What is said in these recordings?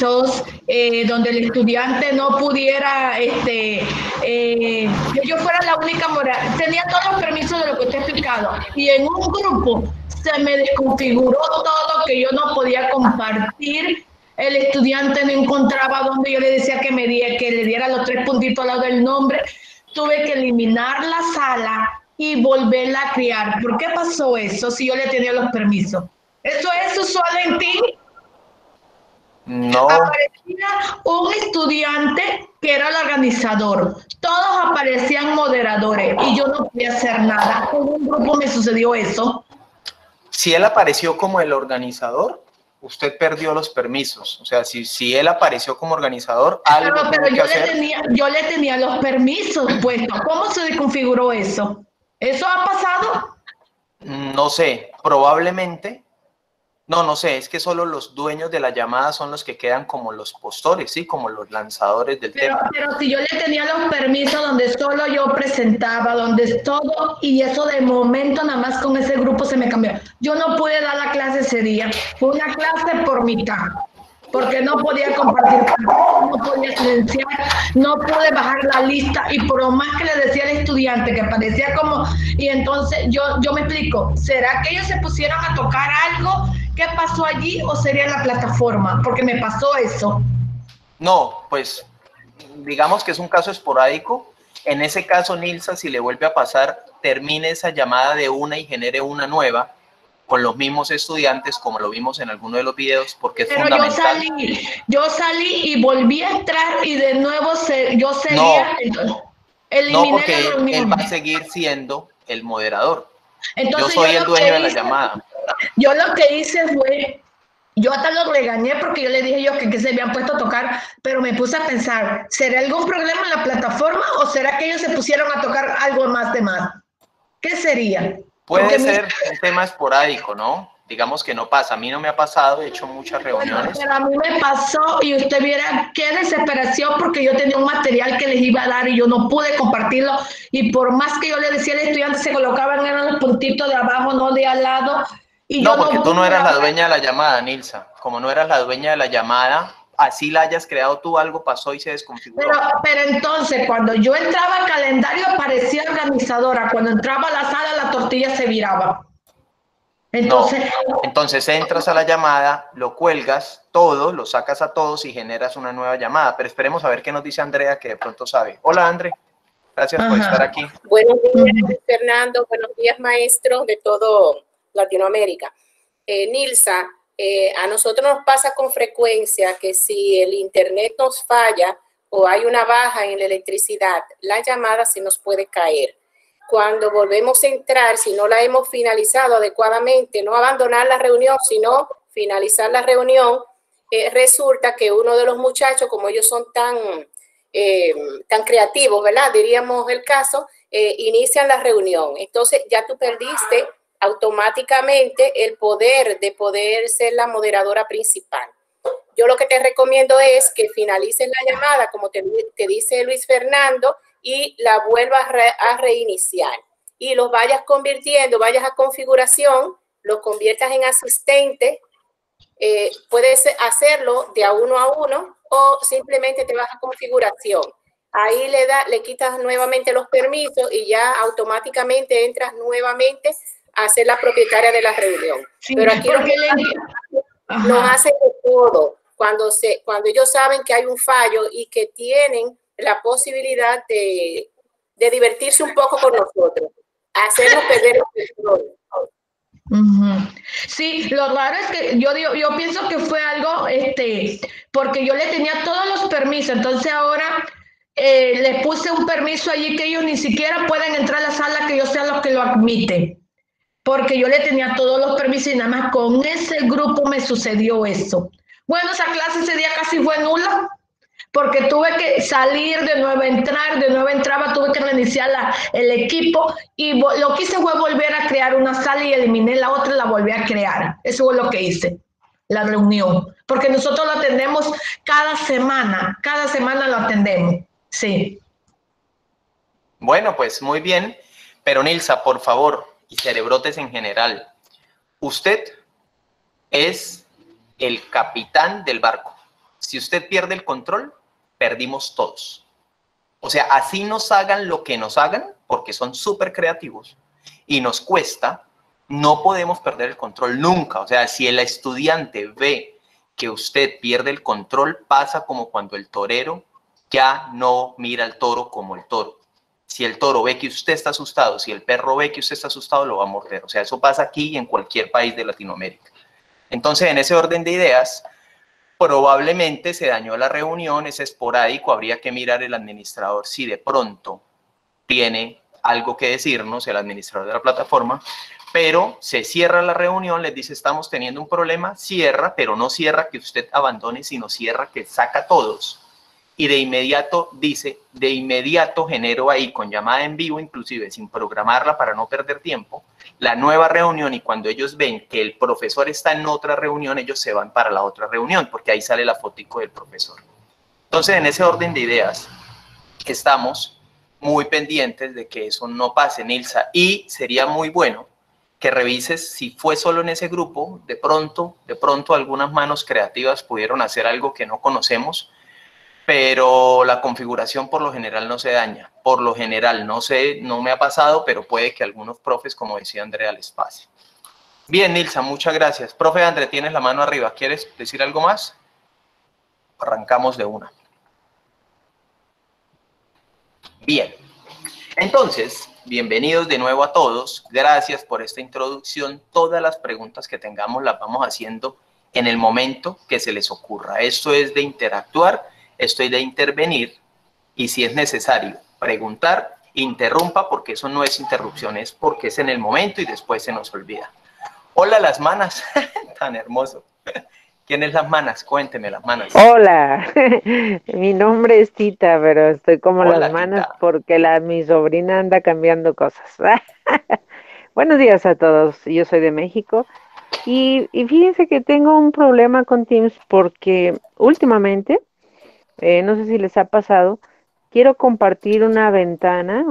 donde el estudiante no pudiera, que yo fuera la única moral. Tenía todos los permisos de lo que usted ha explicado. Y en un grupo se me desconfiguró todo, que yo no podía compartir. El estudiante no encontraba donde yo le decía que le diera los 3 puntitos al lado del nombre. Tuve que eliminar la sala y volverla a crear. ¿Por qué pasó eso si yo le tenía los permisos? ¿Eso es usual en ti? No. Aparecía un estudiante que era el organizador. Todos aparecían moderadores y yo no podía hacer nada. En un grupo me sucedió eso. Si él apareció como el organizador, usted perdió los permisos. O sea, si él apareció como organizador, algo pero tuvo que hacer. yo le tenía los permisos puestos. ¿Cómo se desconfiguró eso? ¿Eso ha pasado? No sé, probablemente. No sé, es que solo los dueños de la llamada son los que quedan como los postores, ¿sí? Como los lanzadores del tema. Pero si yo le tenía los permisos donde solo yo presentaba, donde todo, y eso de momento nada más con ese grupo se me cambió. Yo no pude dar la clase ese día. Fue una clase por mitad, porque no podía compartir, no podía silenciar, no pude bajar la lista, y por lo más que le decía al estudiante, que parecía como, y entonces yo me explico, ¿será que ellos se pusieron a tocar algo? ¿Qué pasó allí o sería la plataforma? Porque me pasó eso. No, pues digamos que es un caso esporádico. En ese caso, Nilsa, si le vuelve a pasar, termine esa llamada de una y genere una nueva con los mismos estudiantes, como lo vimos en alguno de los videos, porque es fundamental. Yo salí y volví a entrar y de nuevo yo seguía. No, porque él va a seguir siendo el moderador. Entonces, yo soy el dueño de la llamada. Yo lo que hice fue, yo hasta lo regañé porque yo le dije que se habían puesto a tocar, pero me puse a pensar, ¿será algún problema en la plataforma o será que ellos se pusieron a tocar algo más de más? ¿Qué sería? Puede ser un tema esporádico, ¿no? Digamos que no pasa. A mí no me ha pasado, he hecho muchas reuniones. Pero a mí me pasó y usted viera qué desesperación porque yo tenía un material que les iba a dar y yo no pude compartirlo, y por más que yo le decía al estudiante, se colocaban en los puntitos de abajo, no de al lado. Y no, porque tú no eras la dueña de la llamada, Nilsa. Como no eras la dueña de la llamada, así la hayas creado tú, algo pasó y se desconfiguró. Pero entonces, cuando yo entraba al calendario, aparecía organizadora. Cuando entraba a la sala, la tortilla se viraba. Entonces entras a la llamada, lo cuelgas todo, lo sacas a todos y generas una nueva llamada. Pero esperemos a ver qué nos dice Andrea, que de pronto sabe. Hola, André. Gracias por estar aquí. Buenos días, Fernando. Buenos días, maestro de todo Latinoamérica. Nilsa, a nosotros nos pasa con frecuencia que si el internet nos falla o hay una baja en la electricidad, la llamada se nos puede caer. Cuando volvemos a entrar, si no la hemos finalizado adecuadamente, no abandonar la reunión, sino finalizar la reunión, resulta que uno de los muchachos, como ellos son tan creativos, ¿verdad? Diríamos el caso, inician la reunión. Entonces ya tú perdiste automáticamente el poder de poder ser la moderadora principal. Yo lo que te recomiendo es que finalices la llamada, como te dice Luis Fernando, y la vuelvas a reiniciar. Y los vayas convirtiendo, vayas a configuración, los conviertas en asistente. Puedes hacerlo de a uno o simplemente te vas a configuración. Ahí le quitas nuevamente los permisos y ya automáticamente entras nuevamente a ser la propietaria de la reunión. Sí, pero aquí nos hacen de todo. Cuando ellos saben que hay un fallo y que tienen la posibilidad de divertirse un poco con nosotros, hacernos perder el control. Sí, lo raro es que yo pienso que fue algo, porque yo le tenía todos los permisos, entonces ahora le puse un permiso allí que ellos ni siquiera pueden entrar a la sala, que yo sea los que lo admite, porque yo le tenía todos los permisos y nada más con ese grupo me sucedió eso. Bueno, esa clase ese día casi fue nula, porque tuve que salir, de nuevo entrar, de nuevo entraba, tuve que reiniciar el equipo, y lo que hice fue volver a crear una sala y eliminé la otra y la volví a crear. Eso fue lo que hice, la reunión, porque nosotros lo atendemos cada semana lo atendemos, sí. Bueno, pues muy bien, pero Nilsa, por favor, y cerebrotes en general, usted es el capitán del barco. Si usted pierde el control, perdimos todos. O sea, así nos hagan lo que nos hagan, porque son súper creativos y nos cuesta, no podemos perder el control nunca. O sea, si el estudiante ve que usted pierde el control, pasa como cuando el torero ya no mira al toro como el toro. Si el toro ve que usted está asustado, si el perro ve que usted está asustado, lo va a morder. O sea, eso pasa aquí y en cualquier país de Latinoamérica. Entonces, en ese orden de ideas, probablemente se dañó la reunión, es esporádico, habría que mirar el administrador si de pronto tiene algo que decirnos, el administrador de la plataforma, pero se cierra la reunión, les dice estamos teniendo un problema, cierra, pero no cierra que usted abandone, sino cierra que saca a todos. Y de inmediato dice, de inmediato genero ahí con llamada en vivo, inclusive sin programarla para no perder tiempo, la nueva reunión, y cuando ellos ven que el profesor está en otra reunión, ellos se van para la otra reunión, porque ahí sale la fotico del profesor. Entonces, en ese orden de ideas, estamos muy pendientes de que eso no pase, Nilsa, y sería muy bueno que revises si fue solo en ese grupo, de pronto algunas manos creativas pudieron hacer algo que no conocemos, pero la configuración por lo general no se daña. Por lo general, no sé, no me ha pasado, pero puede que algunos profes, como decía Andrea, les pase. Bien, Nilsa, muchas gracias. Profe André, tienes la mano arriba. ¿Quieres decir algo más? Arrancamos de una. Bien. Entonces, bienvenidos de nuevo a todos. Gracias por esta introducción. Todas las preguntas que tengamos las vamos haciendo en el momento que se les ocurra. Esto es de interactuar. Estoy de intervenir y si es necesario preguntar, interrumpa porque eso no es interrupción, es porque es en el momento y después se nos olvida. Hola, las manas, tan hermoso. ¿Quién es las manas? Cuénteme las manas. Hola, mi nombre es Tita, pero estoy como Hola, las manas Tita. porque mi sobrina anda cambiando cosas. Buenos días a todos, yo soy de México y fíjense que tengo un problema con Teams porque últimamente no sé si les ha pasado, quiero compartir una ventana,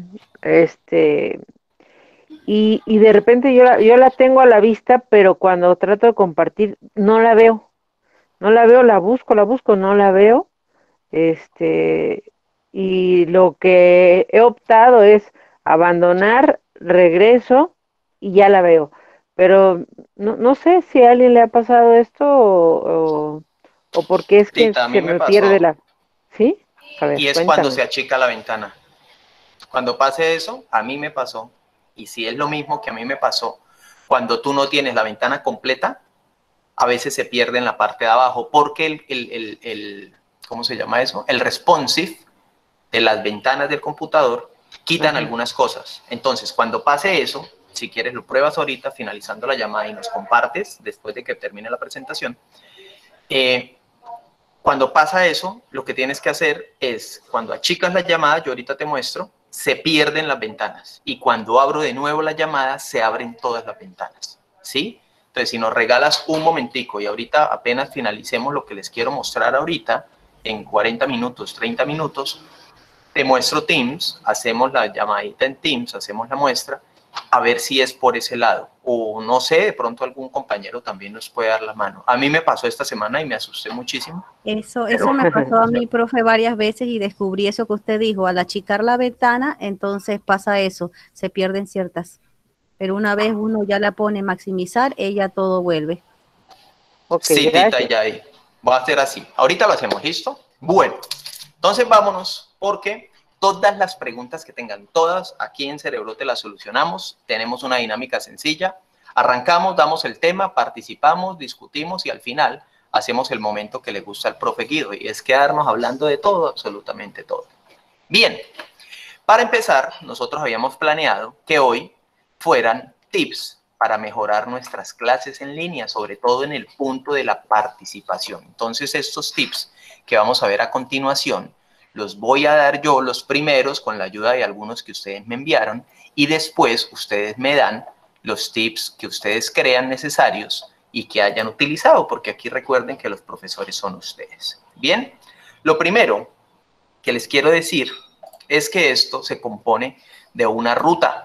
y de repente yo la tengo a la vista, pero cuando trato de compartir no la veo, la busco, no la veo, este, y lo que he optado es abandonar, regreso y ya la veo, pero no sé si a alguien le ha pasado esto o por qué es que Tita, a mí se me me pierde pasó. la... ¿Sí? A ver, Y es cuando cuéntame. se achica la ventana. Cuando pase eso, a mí me pasó. Y si es lo mismo que a mí me pasó, cuando tú no tienes la ventana completa, a veces se pierde en la parte de abajo porque ¿cómo se llama eso? El responsive de las ventanas del computador quitan Ajá. algunas cosas. Entonces, cuando pase eso, si quieres lo pruebas ahorita, finalizando la llamada y nos compartes después de que termine la presentación. Cuando pasa eso, lo que tienes que hacer es, cuando achicas la llamada, yo ahorita te muestro, se pierden las ventanas. Y cuando abro de nuevo la llamada, se abren todas las ventanas. ¿Sí? Entonces, si nos regalas un momentico y ahorita apenas finalicemos lo que les quiero mostrar ahorita, en 40 minutos, 30 minutos, te muestro Teams, hacemos la llamadita en Teams, hacemos la muestra, a ver si es por ese lado. O no sé, de pronto algún compañero también nos puede dar la mano. A mí me pasó esta semana y me asusté muchísimo. Eso me pasó a mí, profe, varias veces y descubrí eso que usted dijo. Al achicar la ventana, entonces pasa eso, se pierden ciertas. Pero una vez uno ya la pone maximizar, ella todo vuelve. Ok, Sí, Tita, gracias. ya ahí. Voy a hacer así. Ahorita lo hacemos, ¿listo? Bueno, entonces vámonos porque todas las preguntas que tengan, todas aquí en Cerebrote las solucionamos. Tenemos una dinámica sencilla. Arrancamos, damos el tema, participamos, discutimos y al final hacemos el momento que le gusta al profe Guido y es quedarnos hablando de todo, absolutamente todo. Bien, para empezar, nosotros habíamos planeado que hoy fueran tips para mejorar nuestras clases en línea, sobre todo en el punto de la participación. Entonces, estos tips que vamos a ver a continuación, los voy a dar yo los primeros con la ayuda de algunos que ustedes me enviaron y después ustedes me dan los tips que ustedes crean necesarios y que hayan utilizado, porque aquí recuerden que los profesores son ustedes. Bien, lo primero que les quiero decir es que esto se compone de una ruta.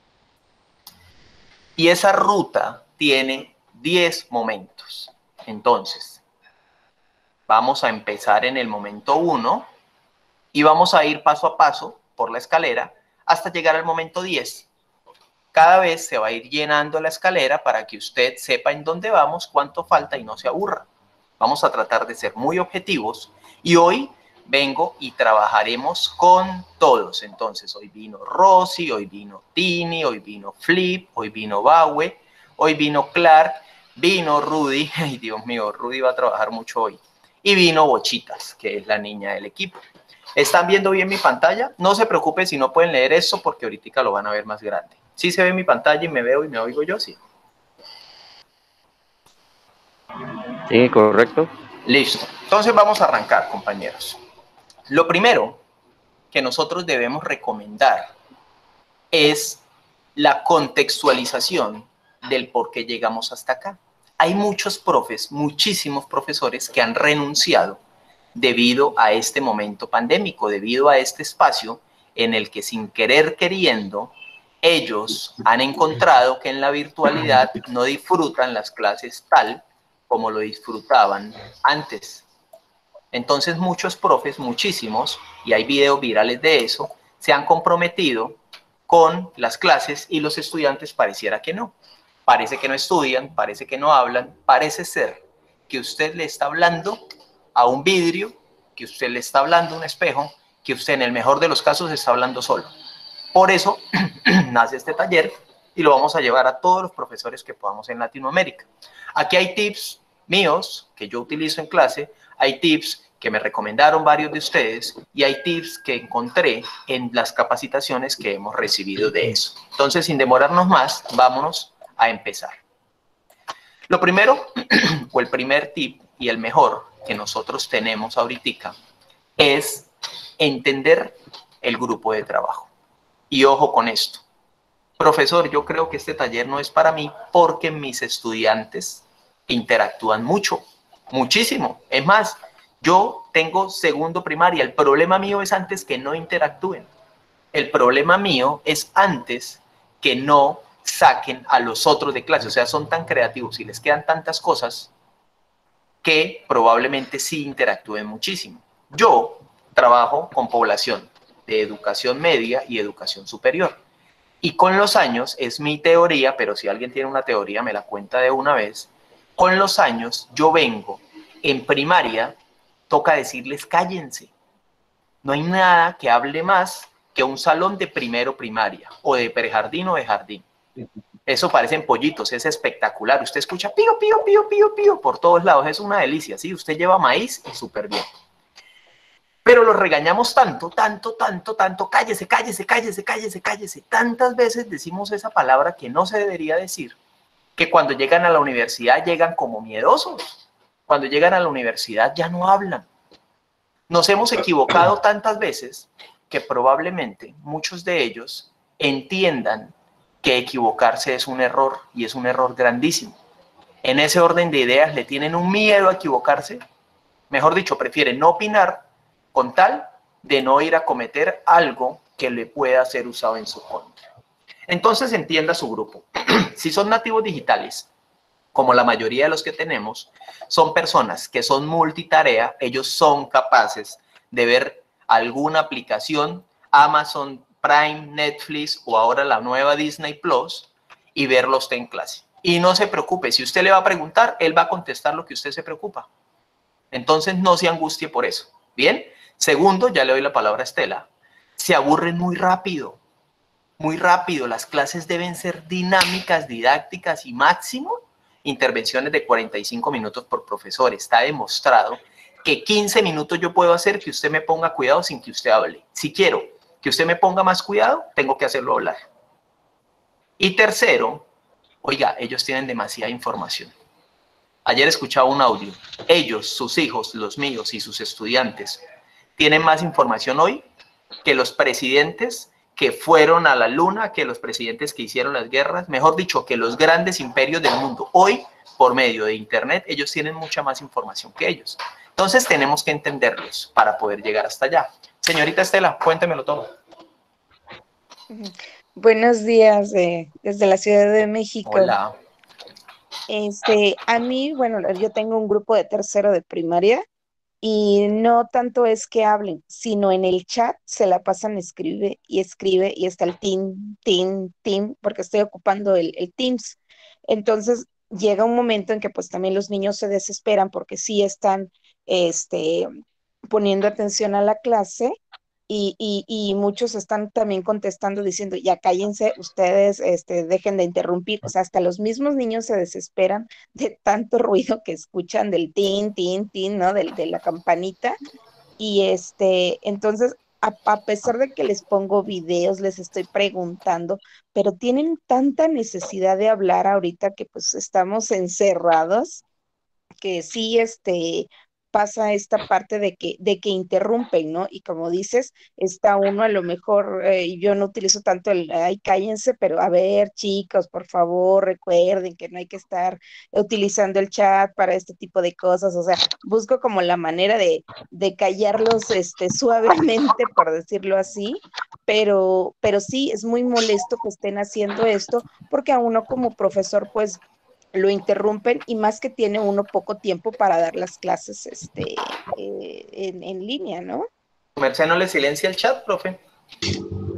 Y esa ruta tiene 10 momentos. Entonces, Vamos a empezar en el momento 1 y vamos a ir paso a paso por la escalera hasta llegar al momento 10. Cada vez se va a ir llenando la escalera para que usted sepa en dónde vamos, cuánto falta y no se aburra. Vamos a tratar de ser muy objetivos y hoy vengo y trabajaremos con todos. Entonces, hoy vino Rosy, hoy vino Tini, hoy vino Flip, hoy vino Baue, hoy vino Clark, vino Rudy. Ay, Dios mío, Rudy va a trabajar mucho hoy. Y vino Bochitas, que es la niña del equipo. ¿Están viendo bien mi pantalla? No se preocupen si no pueden leer esto porque ahorita lo van a ver más grande. ¿Sí se ve mi pantalla y me veo y me oigo yo? Sí. Sí, correcto. Listo. Entonces vamos a arrancar, compañeros. Lo primero que nosotros debemos recomendar es la contextualización del por qué llegamos hasta acá. Hay muchos profes, muchísimos profesores que han renunciado debido a este momento pandémico, debido a este espacio en el que sin querer queriendo, ellos han encontrado que en la virtualidad no disfrutan las clases tal como lo disfrutaban antes. Entonces muchos profes, muchísimos, y hay videos virales de eso, se han comprometido con las clases y los estudiantes pareciera que no. Parece que no estudian, parece que no hablan, parece ser que usted le está hablando a un vidrio, que usted le está hablando a un espejo, que usted en el mejor de los casos está hablando solo. Por eso nace este taller y lo vamos a llevar a todos los profesores que podamos en Latinoamérica. Aquí hay tips míos que yo utilizo en clase, hay tips que me recomendaron varios de ustedes y hay tips que encontré en las capacitaciones que hemos recibido de eso. Entonces, sin demorarnos más, vámonos a empezar. Lo primero, o el primer tip y el mejor que nosotros tenemos ahorita es entender el grupo de trabajo. Y ojo con esto. Profesor, yo creo que este taller no es para mí porque mis estudiantes interactúan mucho, muchísimo. Es más, yo tengo segundo primaria. El problema mío es antes que no interactúen. El problema mío es antes que no saquen a los otros de clase. O sea, son tan creativos y les quedan tantas cosas que probablemente sí interactúen muchísimo. Yo trabajo con población de educación media y educación superior. Y con los años, es mi teoría, pero si alguien tiene una teoría me la cuenta de una vez, con los años yo vengo en primaria, toca decirles cállense. No hay nada que hable más que un salón de primero primaria o de prejardín o de jardín. Eso parecen pollitos, es espectacular. Usted escucha pío, pío, pío, pío, pío por todos lados, es una delicia, ¿sí? Usted lleva maíz y súper bien. Pero los regañamos tanto, cállese, cállese, cállese, cállese, cállese. Tantas veces decimos esa palabra que no se debería decir, que cuando llegan a la universidad llegan como miedosos. Cuando llegan a la universidad ya no hablan. Nos hemos equivocado tantas veces que probablemente muchos de ellos entiendan que equivocarse es un error y es un error grandísimo. En ese orden de ideas le tienen un miedo a equivocarse. Mejor dicho, prefieren no opinar con tal de no ir a cometer algo que le pueda ser usado en su contra. Entonces entienda su grupo. Si son nativos digitales, como la mayoría de los que tenemos, son personas que son multitarea, ellos son capaces de ver alguna aplicación, Amazon Prime, Netflix o ahora la nueva Disney Plus y verlo usted en clase. Y no se preocupe, si usted le va a preguntar, él va a contestar lo que usted se preocupa. Entonces no se angustie por eso. Bien, segundo, ya le doy la palabra a Estela, se aburren muy rápido. Muy rápido, las clases deben ser dinámicas, didácticas y máximo intervenciones de 45 minutos por profesor. Está demostrado que 15 minutos yo puedo hacer que usted me ponga cuidado sin que usted hable. Si quiero que usted me ponga más cuidado, tengo que hacerlo hablar. Y tercero, oiga, ellos tienen demasiada información. Ayer escuchaba un audio. Ellos, sus hijos, los míos y sus estudiantes tienen más información hoy que los presidentes que fueron a la luna, que los presidentes que hicieron las guerras, mejor dicho, que los grandes imperios del mundo. Hoy, por medio de Internet, ellos tienen mucha más información que ellos. Entonces, tenemos que entenderlos para poder llegar hasta allá. Señorita Estela, cuéntemelo todo. Buenos días desde la Ciudad de México. Hola. A mí, bueno, yo tengo un grupo de tercero de primaria y no tanto es que hablen, sino en el chat se la pasan escribe y está el team, porque estoy ocupando el Teams. Entonces llega un momento en que pues también los niños se desesperan porque sí están este, poniendo atención a la clase y muchos están también contestando diciendo, ya cállense, ustedes dejen de interrumpir. O sea, hasta los mismos niños se desesperan de tanto ruido que escuchan del tin, ¿no? De la campanita. Y entonces, a pesar de que les pongo videos, les estoy preguntando, pero tienen tanta necesidad de hablar ahorita que pues estamos encerrados que sí, pasa esta parte de que interrumpen, ¿no? Y como dices, está uno a lo mejor, yo no utilizo tanto el, ay, cállense, pero a ver, chicos, por favor, recuerden que no hay que estar utilizando el chat para este tipo de cosas, o sea, busco como la manera de callarlos, suavemente, por decirlo así, pero sí, es muy molesto que estén haciendo esto, porque a uno como profesor, pues, lo interrumpen y más que tiene uno poco tiempo para dar las clases en línea, ¿no? Merced no le silencia el chat, profe. Sí,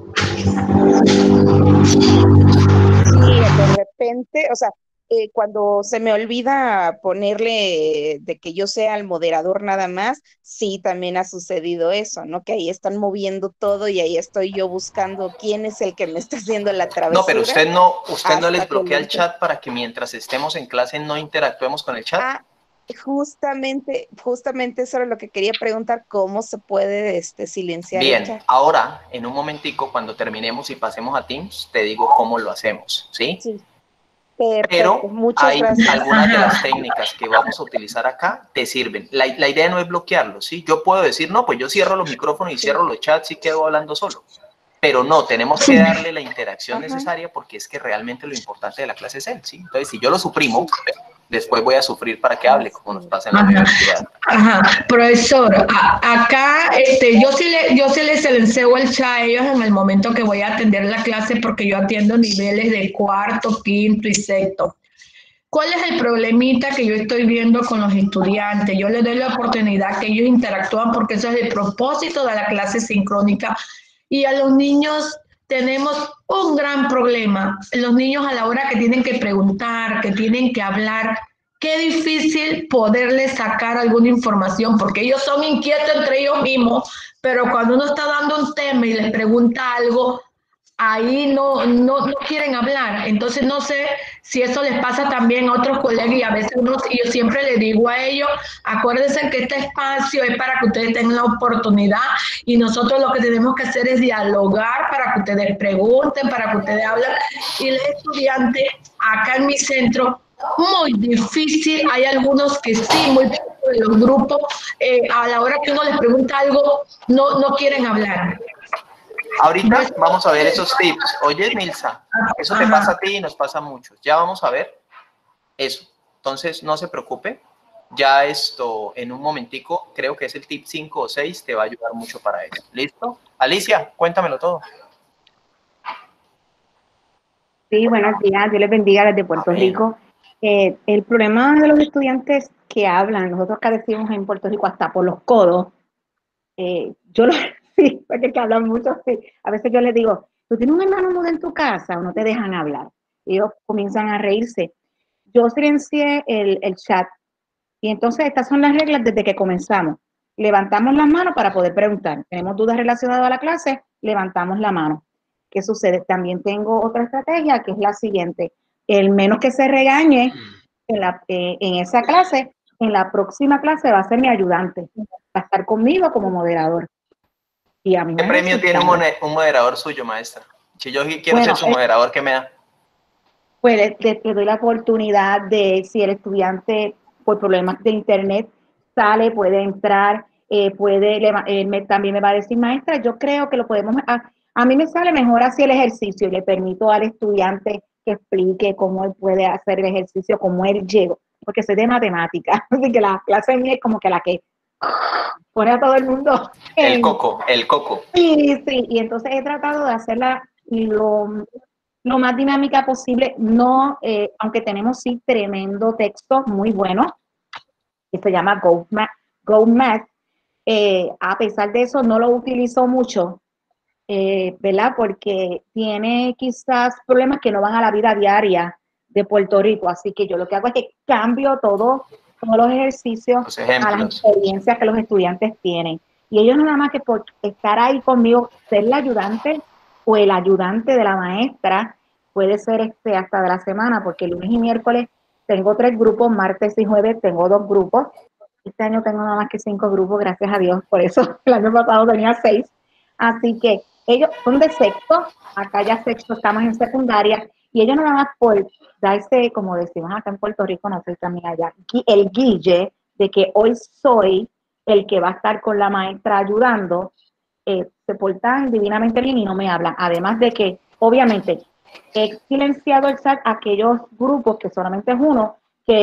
de repente, o sea, cuando se me olvida ponerle de que yo sea el moderador nada más, sí, también ha sucedido eso, ¿no? Que ahí están moviendo todo y ahí estoy yo buscando quién es el que me está haciendo la travesura. No, pero usted no les hasta que bloquea lo el chat para que mientras estemos en clase no interactuemos con el chat. Ah, justamente eso era lo que quería preguntar, ¿cómo se puede silenciar el Bien, chat? ahora en un momentico cuando terminemos y pasemos a Teams, te digo cómo lo hacemos, ¿sí? Sí, perfecto, Pero muchas hay gracias. algunas de las técnicas que vamos a utilizar acá, te sirven. La idea no es bloquearlo, ¿sí? Yo puedo decir, no, pues yo cierro los micrófonos y cierro los chats y quedo hablando solo. Pero no, tenemos que darle la interacción necesaria porque es que realmente lo importante de la clase es él, ¿sí? Entonces, si yo lo suprimo, después voy a sufrir para que hable, como nos pasa en la universidad. Profesor, acá yo sí les silencio el chat a ellos en el momento que voy a atender la clase porque yo atiendo niveles de cuarto, quinto y sexto. ¿Cuál es el problemita que yo estoy viendo con los estudiantes? Yo les doy la oportunidad que ellos interactúan porque eso es el propósito de la clase sincrónica. Y a los niños tenemos un gran problema. Los niños a la hora que tienen que preguntar, que tienen que hablar, qué difícil poderles sacar alguna información porque ellos son inquietos entre ellos mismos, pero cuando uno está dando un tema y les pregunta algo, ahí no quieren hablar. Entonces no sé si eso les pasa también a otros colegas y a veces yo siempre les digo a ellos, acuérdense que este espacio es para que ustedes tengan la oportunidad y nosotros lo que tenemos que hacer es dialogar para que ustedes pregunten, para que ustedes hablen. Y los estudiantes acá en mi centro, muy difícil, hay algunos que sí, muy poco de los grupos, a la hora que uno les pregunta algo, no quieren hablar. Ahorita vamos a ver esos tips. Oye, Nilsa, eso te pasa a ti y nos pasa a muchos. Ya vamos a ver eso. Entonces, no se preocupe. Ya esto, en un momentico, creo que es el tip 5 o 6, te va a ayudar mucho para eso. ¿Listo? Alicia, cuéntamelo todo. Sí, buenos días. Dios les bendiga desde Puerto Rico. El problema de los estudiantes que hablan, nosotros que decimos en Puerto Rico hasta por los codos, yo lo sí, porque que hablan mucho, sí. A veces yo les digo, ¿tú tienes un hermano mudo en tu casa o no te dejan hablar? Y ellos comienzan a reírse. Yo silencié el chat y entonces estas son las reglas desde que comenzamos. Levantamos las manos para poder preguntar. Tenemos dudas relacionadas a la clase, levantamos la mano. ¿Qué sucede? También tengo otra estrategia que es la siguiente. El menos que se regañe en esa clase, en la próxima clase va a ser mi ayudante. Va a estar conmigo como moderador. Y a mí ¿Qué premio tiene un moderador suyo, maestra? Si yo quiero ser su moderador, ¿qué me da? Pues le doy la oportunidad de, si el estudiante por problemas de internet sale, puede entrar, también me va a decir, maestra, yo creo que lo podemos, a mí me sale mejor así el ejercicio y le permito al estudiante que explique cómo él puede hacer el ejercicio, cómo él llegó, porque soy de matemáticas, así que la clase mía es como que la que pone a todo el mundo. El coco. Sí, y entonces he tratado de hacerla lo más dinámica posible, no, aunque tenemos sí tremendo texto muy bueno, que se llama Go Math, A pesar de eso, no lo utilizo mucho, ¿verdad? Porque tiene quizás problemas que no van a la vida diaria de Puerto Rico. Así que yo lo que hago es que cambio todos los ejercicios Los a las ejemplos. experiencias que los estudiantes tienen. Y ellos nada más que por estar ahí conmigo, ser la ayudante o el ayudante de la maestra, puede ser hasta de la semana, porque lunes y miércoles tengo 3 grupos, martes y jueves tengo 2 grupos. Este año tengo nada más que 5 grupos, gracias a Dios, por eso el año pasado tenía 6. Así que ellos son de sexto, acá ya sexto estamos en secundaria, y ellos nada más por darse, como decimos acá en Puerto Rico, no sé también allá, el guille de que hoy soy el que va a estar con la maestra ayudando, se portan divinamente bien y no me hablan. Además de que, obviamente, he silenciado el chat a aquellos grupos, que solamente es uno,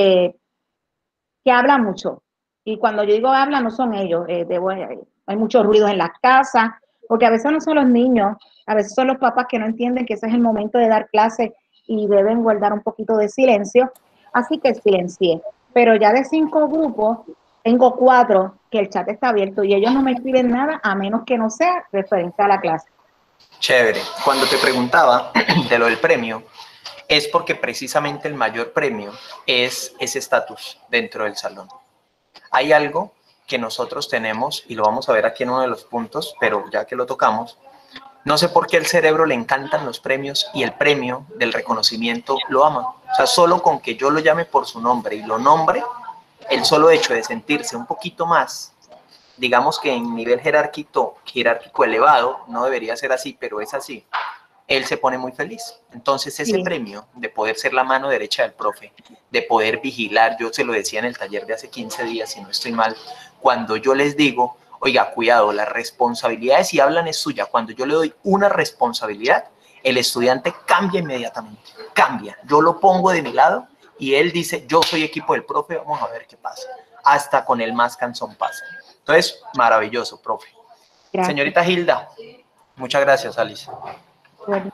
que hablan mucho. Y cuando yo digo habla, no son ellos. Hay muchos ruidos en las casas, porque a veces no son los niños, a veces son los papás que no entienden que ese es el momento de dar clase y deben guardar un poquito de silencio. Así que silencié. Pero ya de 5 grupos, tengo 4 que el chat está abierto y ellos no me escriben nada a menos que no sea referente a la clase. Chévere. Cuando te preguntaba de lo del premio, es porque precisamente el mayor premio es ese estatus dentro del salón. Hay algo que nosotros tenemos, y lo vamos a ver aquí en uno de los puntos, pero ya que lo tocamos, no sé por qué al cerebro le encantan los premios y el premio del reconocimiento lo ama. O sea, solo con que yo lo llame por su nombre y lo nombre, el solo hecho de sentirse un poquito más, digamos que en nivel jerárquico elevado, no debería ser así, pero es así, él se pone muy feliz. Entonces ese premio de poder ser la mano derecha del profe, de poder vigilar, yo se lo decía en el taller de hace 15 días, si no estoy mal, cuando yo les digo, oiga, cuidado, la responsabilidad de si hablan es suya. Cuando yo le doy una responsabilidad, el estudiante cambia inmediatamente, cambia. Yo lo pongo de mi lado y él dice, yo soy equipo del profe, vamos a ver qué pasa. Hasta con el más cansón pasa. Entonces, maravilloso, profe. Gracias. Señorita Hilda, muchas gracias, Alice. Bueno.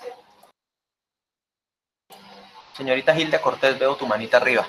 Señorita Hilda Cortés, veo tu manita arriba.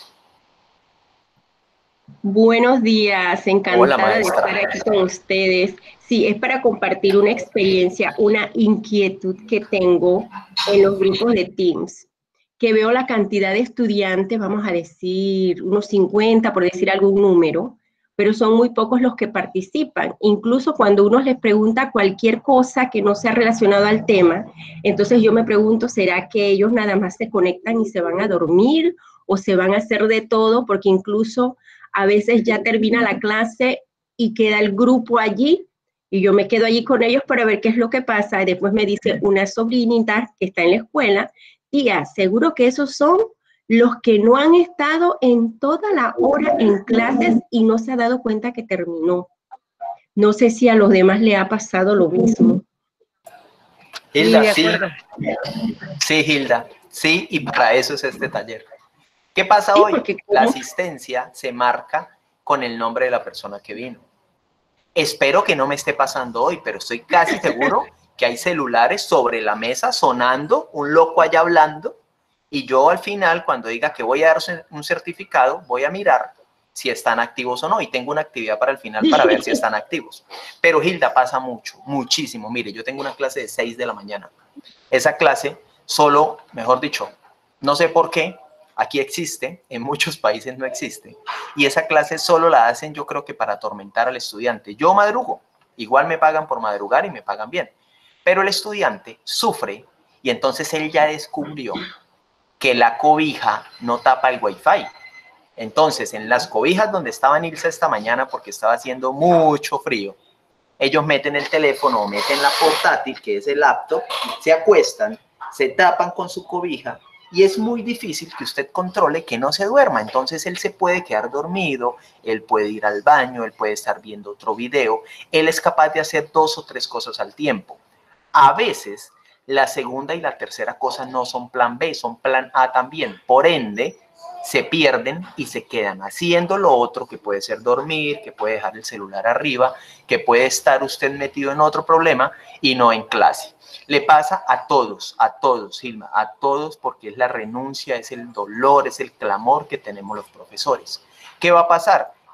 Buenos días, encantada de estar aquí con ustedes. Sí, es para compartir una experiencia, una inquietud que tengo en los grupos de Teams, que veo la cantidad de estudiantes, vamos a decir, unos 50, por decir algún número, pero son muy pocos los que participan. Incluso cuando uno les pregunta cualquier cosa que no sea relacionado al tema, entonces yo me pregunto, ¿será que ellos nada más se conectan y se van a dormir o se van a hacer de todo? Porque incluso a veces ya termina la clase y queda el grupo allí y yo me quedo allí con ellos para ver qué es lo que pasa. Y después me dice una sobrinita que está en la escuela, tía, seguro que esos son los que no han estado en toda la hora en clases y no se ha dado cuenta que terminó. No sé si a los demás le ha pasado lo mismo. Hilda, sí. Sí, Hilda, sí, y para eso es este taller. ¿Qué pasa hoy? La asistencia se marca con el nombre de la persona que vino. Espero que no me esté pasando hoy, pero estoy casi seguro que hay celulares sobre la mesa sonando, un loco allá hablando, y yo al final, cuando diga que voy a dar un certificado, voy a mirar si están activos o no, y tengo una actividad para el final para ver si están activos. Pero Hilda, pasa mucho, muchísimo. Mire, yo tengo una clase de 6 de la mañana. Esa clase solo, mejor dicho, no sé por qué, aquí existe, en muchos países no existe, y esa clase solo la hacen, yo creo que para atormentar al estudiante. Yo madrugo, igual me pagan por madrugar y me pagan bien, pero el estudiante sufre y entonces él ya descubrió que la cobija no tapa el wifi. Entonces, en las cobijas donde estaba Nilsa esta mañana, porque estaba haciendo mucho frío, ellos meten el teléfono o meten la portátil, que es el laptop, se acuestan, se tapan con su cobija, y es muy difícil que usted controle que no se duerma. Entonces él se puede quedar dormido, él puede ir al baño, él puede estar viendo otro video, él es capaz de hacer 2 o 3 cosas al tiempo. A veces la segunda y la tercera cosa no son plan B, son plan A también. Por ende, se pierden y se quedan haciendo lo otro, que puede ser dormir, que puede dejar el celular arriba, que puede estar usted metido en otro problema y no en clase. Le pasa a todos, Hilma, a todos, porque es la renuncia, es el dolor, es el clamor que tenemos los profesores. ¿Qué va a pasar?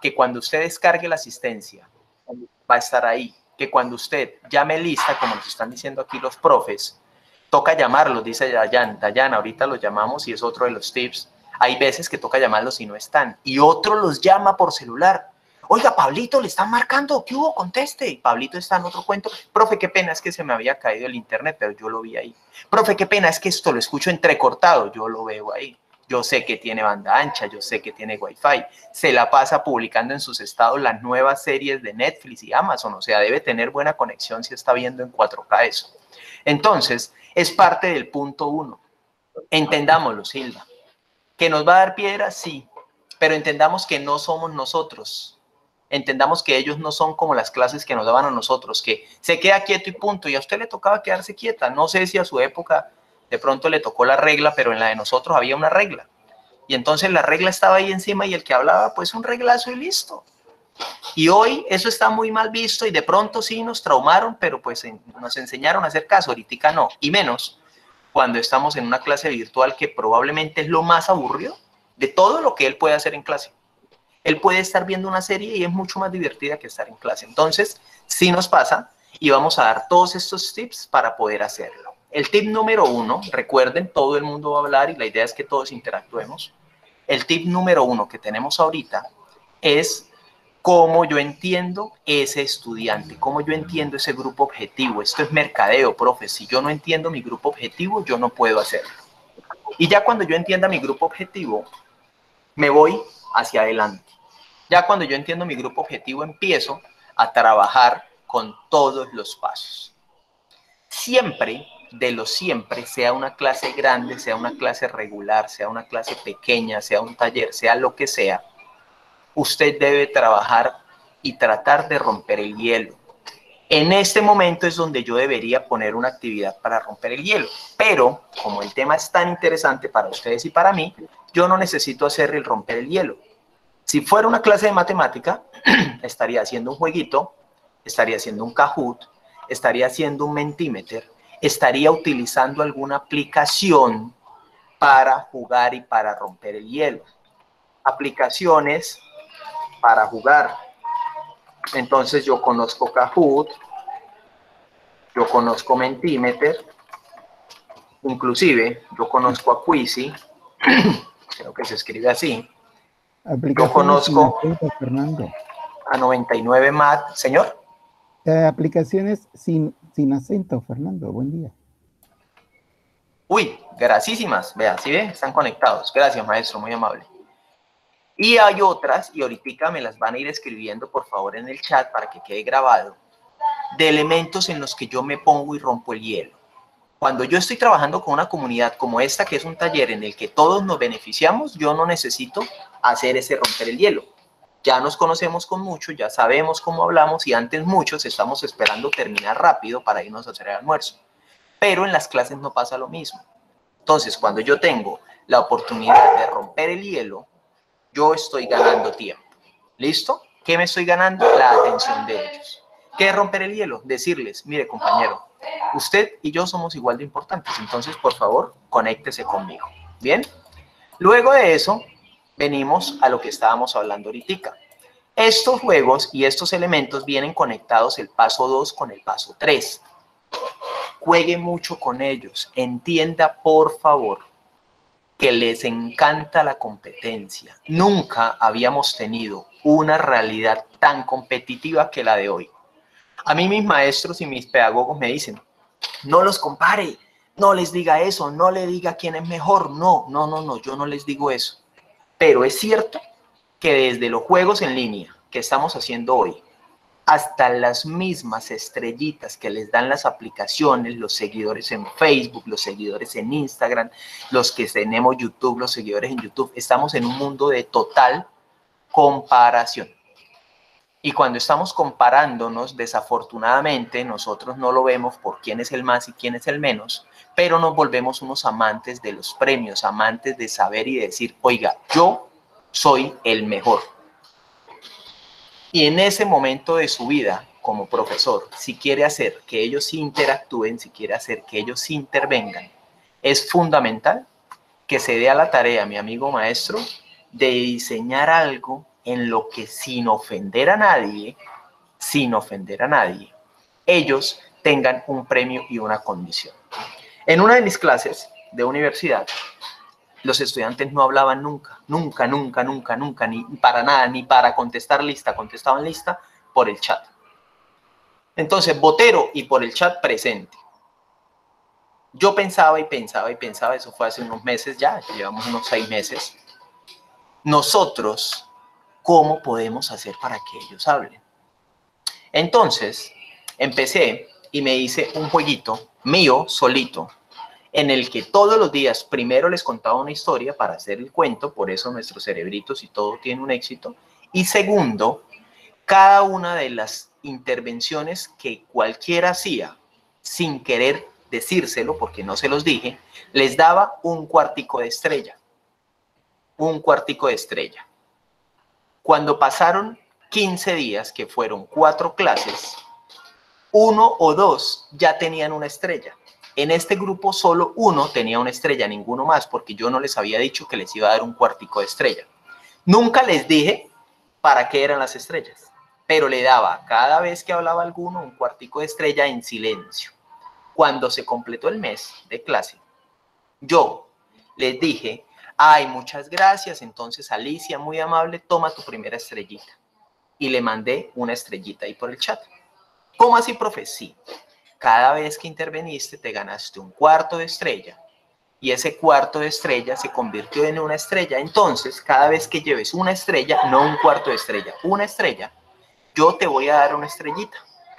que cuando usted descargue la asistencia, va a estar ahí. Que cuando usted llame lista, como nos están diciendo aquí los profes, toca llamarlos, dice Dayana, ahorita los llamamos y es otro de los tips. Hay veces que toca llamarlos y no están. Y otro los llama por celular. Oiga, Pablito, le están marcando, ¿qué hubo? Conteste. Y Pablito está en otro cuento. Profe, qué pena, es que se me había caído el internet, pero yo lo vi ahí. Profe, qué pena, es que esto lo escucho entrecortado, yo lo veo ahí. Yo sé que tiene banda ancha, yo sé que tiene Wi-Fi. Se la pasa publicando en sus estados las nuevas series de Netflix y Amazon. O sea, debe tener buena conexión si está viendo en 4K eso. Entonces, es parte del punto 1. Entendámoslo, Silva. ¿Que nos va a dar piedra? Sí. Pero entendamos que no somos nosotros. Entendamos que ellos no son como las clases que nos daban a nosotros, que se queda quieto y punto. Y a usted le tocaba quedarse quieta. No sé si a su época de pronto le tocó la regla, pero en la de nosotros había una regla. Y entonces la regla estaba ahí encima y el que hablaba, pues un reglazo y listo. Y hoy eso está muy mal visto y de pronto sí nos traumaron, pero pues nos enseñaron a hacer caso, ahorita no. Y menos cuando estamos en una clase virtual que probablemente es lo más aburrido de todo lo que él puede hacer en clase. Él puede estar viendo una serie y es mucho más divertida que estar en clase. Entonces, sí nos pasa y vamos a dar todos estos tips para poder hacerlo. El tip número 1, recuerden, todo el mundo va a hablar y la idea es que todos interactuemos. El tip número 1 que tenemos ahorita es cómo yo entiendo ese estudiante, cómo yo entiendo ese grupo objetivo. Esto es mercadeo, profe. Si yo no entiendo mi grupo objetivo, yo no puedo hacerlo. Y ya cuando yo entienda mi grupo objetivo, me voy hacia adelante. Ya cuando yo entiendo mi grupo objetivo, empiezo a trabajar con todos los pasos. Siempre, de lo siempre, sea una clase grande, sea una clase regular, sea una clase pequeña, sea un taller, sea lo que sea, usted debe trabajar y tratar de romper el hielo. En este momento es donde yo debería poner una actividad para romper el hielo. Pero, como el tema es tan interesante para ustedes y para mí, yo no necesito hacer el romper el hielo. Si fuera una clase de matemática, estaría haciendo un jueguito, estaría haciendo un Kahoot, estaría haciendo un Mentimeter, estaría utilizando alguna aplicación para jugar y para romper el hielo. Aplicaciones para jugar. Entonces yo conozco Kahoot, yo conozco Mentimeter, inclusive yo conozco a Quizy, creo que se escribe así. Yo conozco Fernando. a 99 Math, señor. Aplicaciones sin acento, Fernando, buen día. Uy, graciísimas, vea, ¿sí ve? Están conectados. Gracias, maestro, muy amable. Y hay otras, y ahorita me las van a ir escribiendo, por favor, en el chat para que quede grabado, de elementos en los que yo me pongo y rompo el hielo. Cuando yo estoy trabajando con una comunidad como esta, que es un taller en el que todos nos beneficiamos, yo no necesito hacer ese romper el hielo. Ya nos conocemos con mucho, ya sabemos cómo hablamos y antes muchos estamos esperando terminar rápido para irnos a hacer el almuerzo. Pero en las clases no pasa lo mismo. Entonces, cuando yo tengo la oportunidad de romper el hielo, yo estoy ganando tiempo. ¿Listo? ¿Qué me estoy ganando? La atención de ellos. ¿Qué es romper el hielo? Decirles, mire compañero, usted y yo somos igual de importantes, entonces por favor, conéctese conmigo. ¿Bien? Luego de eso, venimos a lo que estábamos hablando ahorita. Estos juegos y estos elementos vienen conectados el paso 2 con el paso 3. Juegue mucho con ellos. Entienda, por favor, que les encanta la competencia. Nunca habíamos tenido una realidad tan competitiva que la de hoy. A mí mis maestros y mis pedagogos me dicen, no los compare, no les diga eso, no le diga quién es mejor. No, yo no les digo eso. Pero es cierto que desde los juegos en línea que estamos haciendo hoy, hasta las mismas estrellitas que les dan las aplicaciones, los seguidores en Facebook, los seguidores en Instagram, los que tenemos YouTube, los seguidores en YouTube, estamos en un mundo de total comparación. Y cuando estamos comparándonos, desafortunadamente, nosotros no lo vemos por quién es el más y quién es el menos, pero nos volvemos unos amantes de los premios, amantes de saber y de decir, oiga, yo soy el mejor. Y en ese momento de su vida, como profesor, si quiere hacer que ellos interactúen, si quiere hacer que ellos intervengan, es fundamental que se dé a la tarea, mi amigo maestro, de diseñar algo en lo que sin ofender a nadie, ellos tengan un premio y una condición. En una de mis clases de universidad, los estudiantes no hablaban nunca, ni para nada, ni para contestar lista, contestaban lista por el chat. Entonces, Botero y por el chat presente. Yo pensaba, eso fue hace unos meses ya, llevamos unos 6 meses. Nosotros, ¿cómo podemos hacer para que ellos hablen? Entonces, empecé y me hice un jueguito mío, solito, en el que todos los días primero les contaba una historia para hacer el cuento, por eso nuestros cerebritos y todo tiene un éxito, y segundo, cada una de las intervenciones que cualquiera hacía sin querer decírselo, porque no se los dije, les daba un cuartico de estrella. Un cuartico de estrella. Cuando pasaron 15 días, que fueron 4 clases, 1 o 2 ya tenían una estrella. En este grupo solo 1 tenía una estrella, ninguno más, porque yo no les había dicho que les iba a dar un cuartico de estrella. Nunca les dije para qué eran las estrellas, pero le daba cada vez que hablaba alguno un cuartico de estrella en silencio. Cuando se completó el mes de clase, yo les dije, ay, muchas gracias, entonces Alicia, muy amable, toma tu primera estrellita. Y le mandé una estrellita ahí por el chat. ¿Cómo así, profe? Sí. Cada vez que interveniste te ganaste un cuarto de estrella y ese cuarto de estrella se convirtió en una estrella. Entonces, cada vez que lleves una estrella, no un cuarto de estrella, una estrella, yo te voy a dar una estrellita.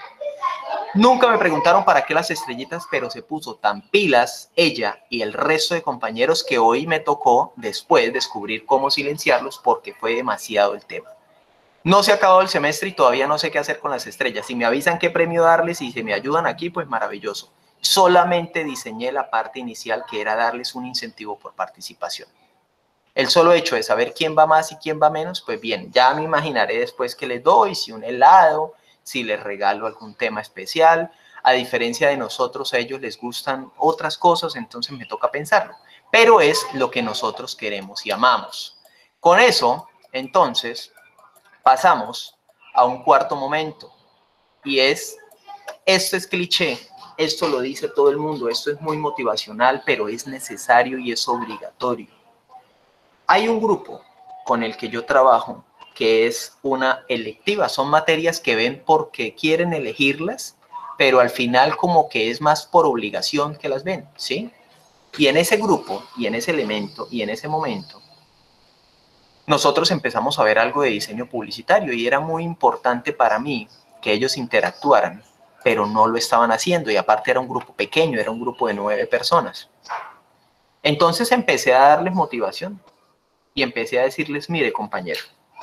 Nunca me preguntaron para qué las estrellitas, pero se puso tan pilas ella y el resto de compañeros que hoy me tocó después descubrir cómo silenciarlos porque fue demasiado el tema. No se ha acabado el semestre y todavía no sé qué hacer con las estrellas. Si me avisan qué premio darles y si me ayudan aquí, pues maravilloso. Solamente diseñé la parte inicial que era darles un incentivo por participación. El solo hecho de saber quién va más y quién va menos, pues bien, ya me imaginaré después qué les doy, si un helado, si les regalo algún tema especial. A diferencia de nosotros, a ellos les gustan otras cosas, entonces me toca pensarlo. Pero es lo que nosotros queremos y amamos. Con eso, entonces, pasamos a un cuarto momento. Y esto es cliché, esto lo dice todo el mundo, esto es muy motivacional, pero es necesario y es obligatorio. Hay un grupo con el que yo trabajo que es una electiva, son materias que ven porque quieren elegirlas, pero al final como que es más por obligación que las ven, ¿sí? Y en ese grupo, y en ese elemento, y en ese momento, nosotros empezamos a ver algo de diseño publicitario y era muy importante para mí que ellos interactuaran, pero no lo estaban haciendo y aparte era un grupo pequeño, era un grupo de 9 personas. Entonces empecé a darles motivación y empecé a decirles, mire compañero,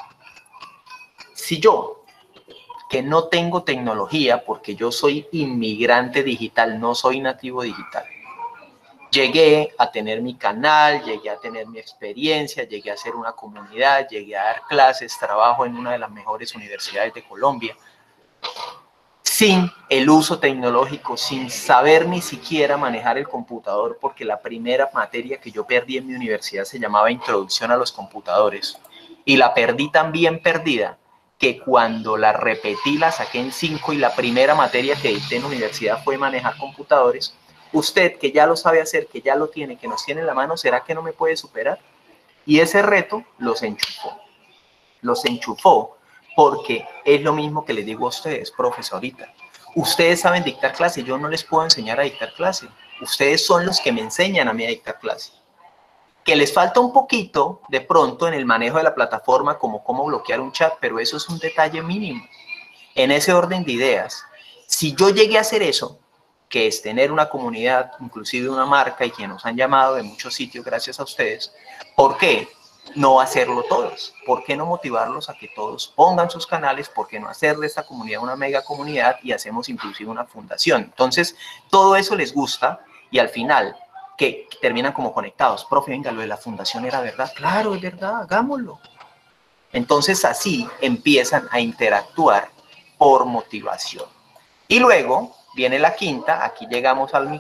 si yo, que no tengo tecnología porque yo soy inmigrante digital, no soy nativo digital, llegué a tener mi canal, llegué a tener mi experiencia, llegué a hacer una comunidad, llegué a dar clases, trabajo en una de las mejores universidades de Colombia, sin el uso tecnológico, sin saber ni siquiera manejar el computador, porque la primera materia que yo perdí en mi universidad se llamaba Introducción a los Computadores, y la perdí tan bien perdida que cuando la repetí la saqué en 5 y la primera materia que dicté en la universidad fue manejar computadores. Usted que ya lo sabe hacer, que ya lo tiene, que nos tiene en la mano, ¿será que no me puede superar? Y ese reto los enchufó porque es lo mismo que les digo a ustedes, profes, ahorita. Ustedes saben dictar clase, yo no les puedo enseñar a dictar clase. Ustedes son los que me enseñan a mí a dictar clase. Que les falta un poquito de pronto en el manejo de la plataforma, como cómo bloquear un chat, pero eso es un detalle mínimo. En ese orden de ideas, si yo llegué a hacer eso, que es tener una comunidad, inclusive una marca, y que nos han llamado de muchos sitios gracias a ustedes, ¿por qué no hacerlo todos? ¿Por qué no motivarlos a que todos pongan sus canales? ¿Por qué no hacer de esta comunidad una mega comunidad y hacemos inclusive una fundación? Entonces, todo eso les gusta y al final que terminan como conectados. Profe, venga, lo de la fundación era verdad. Claro, es verdad, hagámoslo. Entonces, así empiezan a interactuar por motivación. Y luego viene la quinta, aquí llegamos a la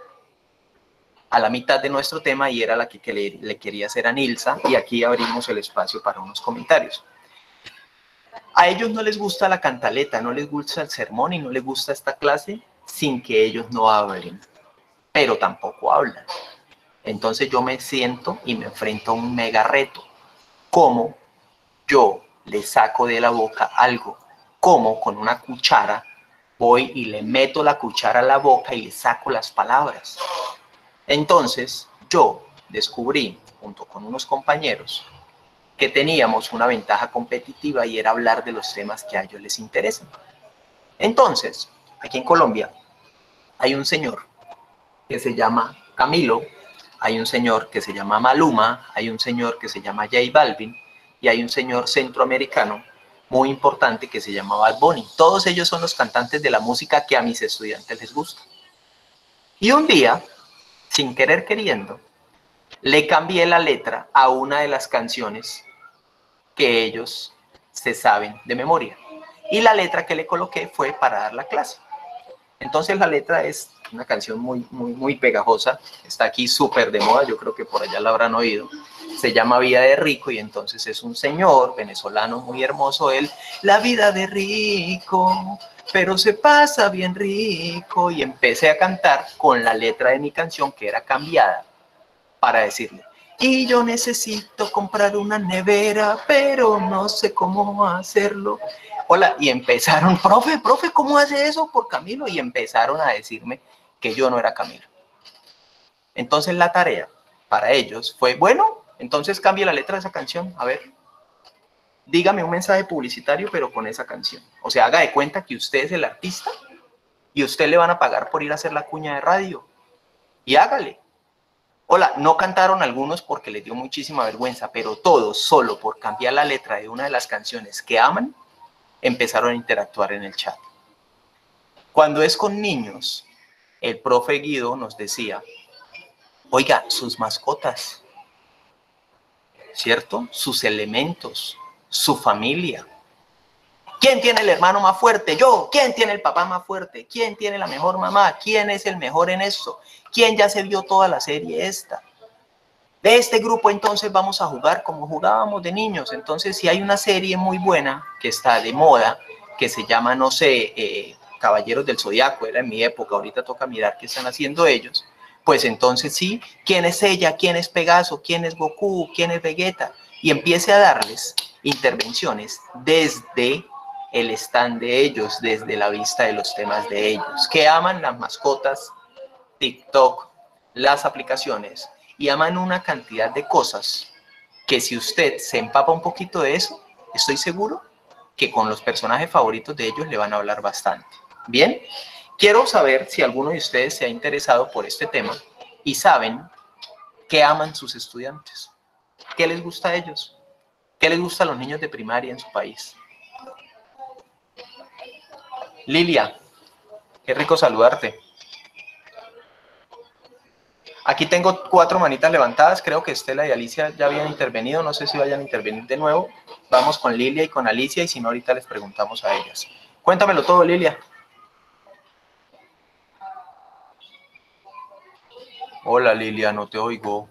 mitad de nuestro tema y era la que le quería hacer a Nilsa y aquí abrimos el espacio para unos comentarios. A ellos no les gusta la cantaleta, no les gusta el sermón y no les gusta esta clase sin que ellos no hablen, pero tampoco hablan. Entonces yo me siento y me enfrento a un mega reto. ¿Cómo yo le saco de la boca algo? ¿Cómo con una cuchara voy y le meto la cuchara a la boca y le saco las palabras? Entonces yo descubrí, junto con unos compañeros, que teníamos una ventaja competitiva y era hablar de los temas que a ellos les interesan. Entonces, aquí en Colombia hay un señor que se llama Camilo, hay un señor que se llama Maluma, hay un señor que se llama J Balvin y hay un señor centroamericano muy importante que se llama Bad Bunny. Todos ellos son los cantantes de la música que a mis estudiantes les gusta. Y un día, sin querer queriendo, le cambié la letra a una de las canciones que ellos se saben de memoria. Y la letra que le coloqué fue para dar la clase. Entonces la letra es una canción muy pegajosa, está aquí súper de moda, yo creo que por allá la habrán oído. Se llama Vida de Rico y entonces es un señor venezolano muy hermoso, él, la vida de rico, pero se pasa bien rico. Y empecé a cantar con la letra de mi canción que era cambiada para decirle, y yo necesito comprar una nevera, pero no sé cómo hacerlo. Hola, y empezaron, profe, ¿cómo hace eso por Camilo? Y empezaron a decirme que yo no era Camilo. Entonces la tarea para ellos fue, bueno, entonces cambie la letra de esa canción, a ver, dígame un mensaje publicitario, pero con esa canción. O sea, haga de cuenta que usted es el artista y usted le van a pagar por ir a hacer la cuña de radio. Y hágale. Hola, no cantaron algunos porque les dio muchísima vergüenza, pero todos, solo por cambiar la letra de una de las canciones que aman, empezaron a interactuar en el chat. Cuando es con niños, el profe Guido nos decía, oiga, sus mascotas, ¿cierto? Sus elementos, su familia. ¿Quién tiene el hermano más fuerte? Yo. ¿Quién tiene el papá más fuerte? ¿Quién tiene la mejor mamá? ¿Quién es el mejor en esto? ¿Quién ya se vio toda la serie esta? De este grupo entonces vamos a jugar como jugábamos de niños. Entonces si hay una serie muy buena que está de moda, que se llama, no sé, Caballeros del Zodiaco, era en mi época, ahorita toca mirar qué están haciendo ellos, pues entonces sí, ¿quién es ella? ¿Quién es Pegaso? ¿Quién es Goku? ¿Quién es Vegeta? Y empiece a darles intervenciones desde el stand de ellos, desde la vista de los temas de ellos, que aman las mascotas, TikTok, las aplicaciones, y aman una cantidad de cosas que si usted se empapa un poquito de eso, estoy seguro que con los personajes favoritos de ellos le van a hablar bastante. Bien, quiero saber si alguno de ustedes se ha interesado por este tema y saben qué aman sus estudiantes, qué les gusta a ellos, qué les gusta a los niños de primaria en su país. Lilia, qué rico saludarte. Aquí tengo 4 manitas levantadas, creo que Estela y Alicia ya habían intervenido, no sé si vayan a intervenir de nuevo. Vamos con Lilia y con Alicia y si no ahorita les preguntamos a ellas. Cuéntamelo todo, Lilia. Hola Lilia, no te oigo.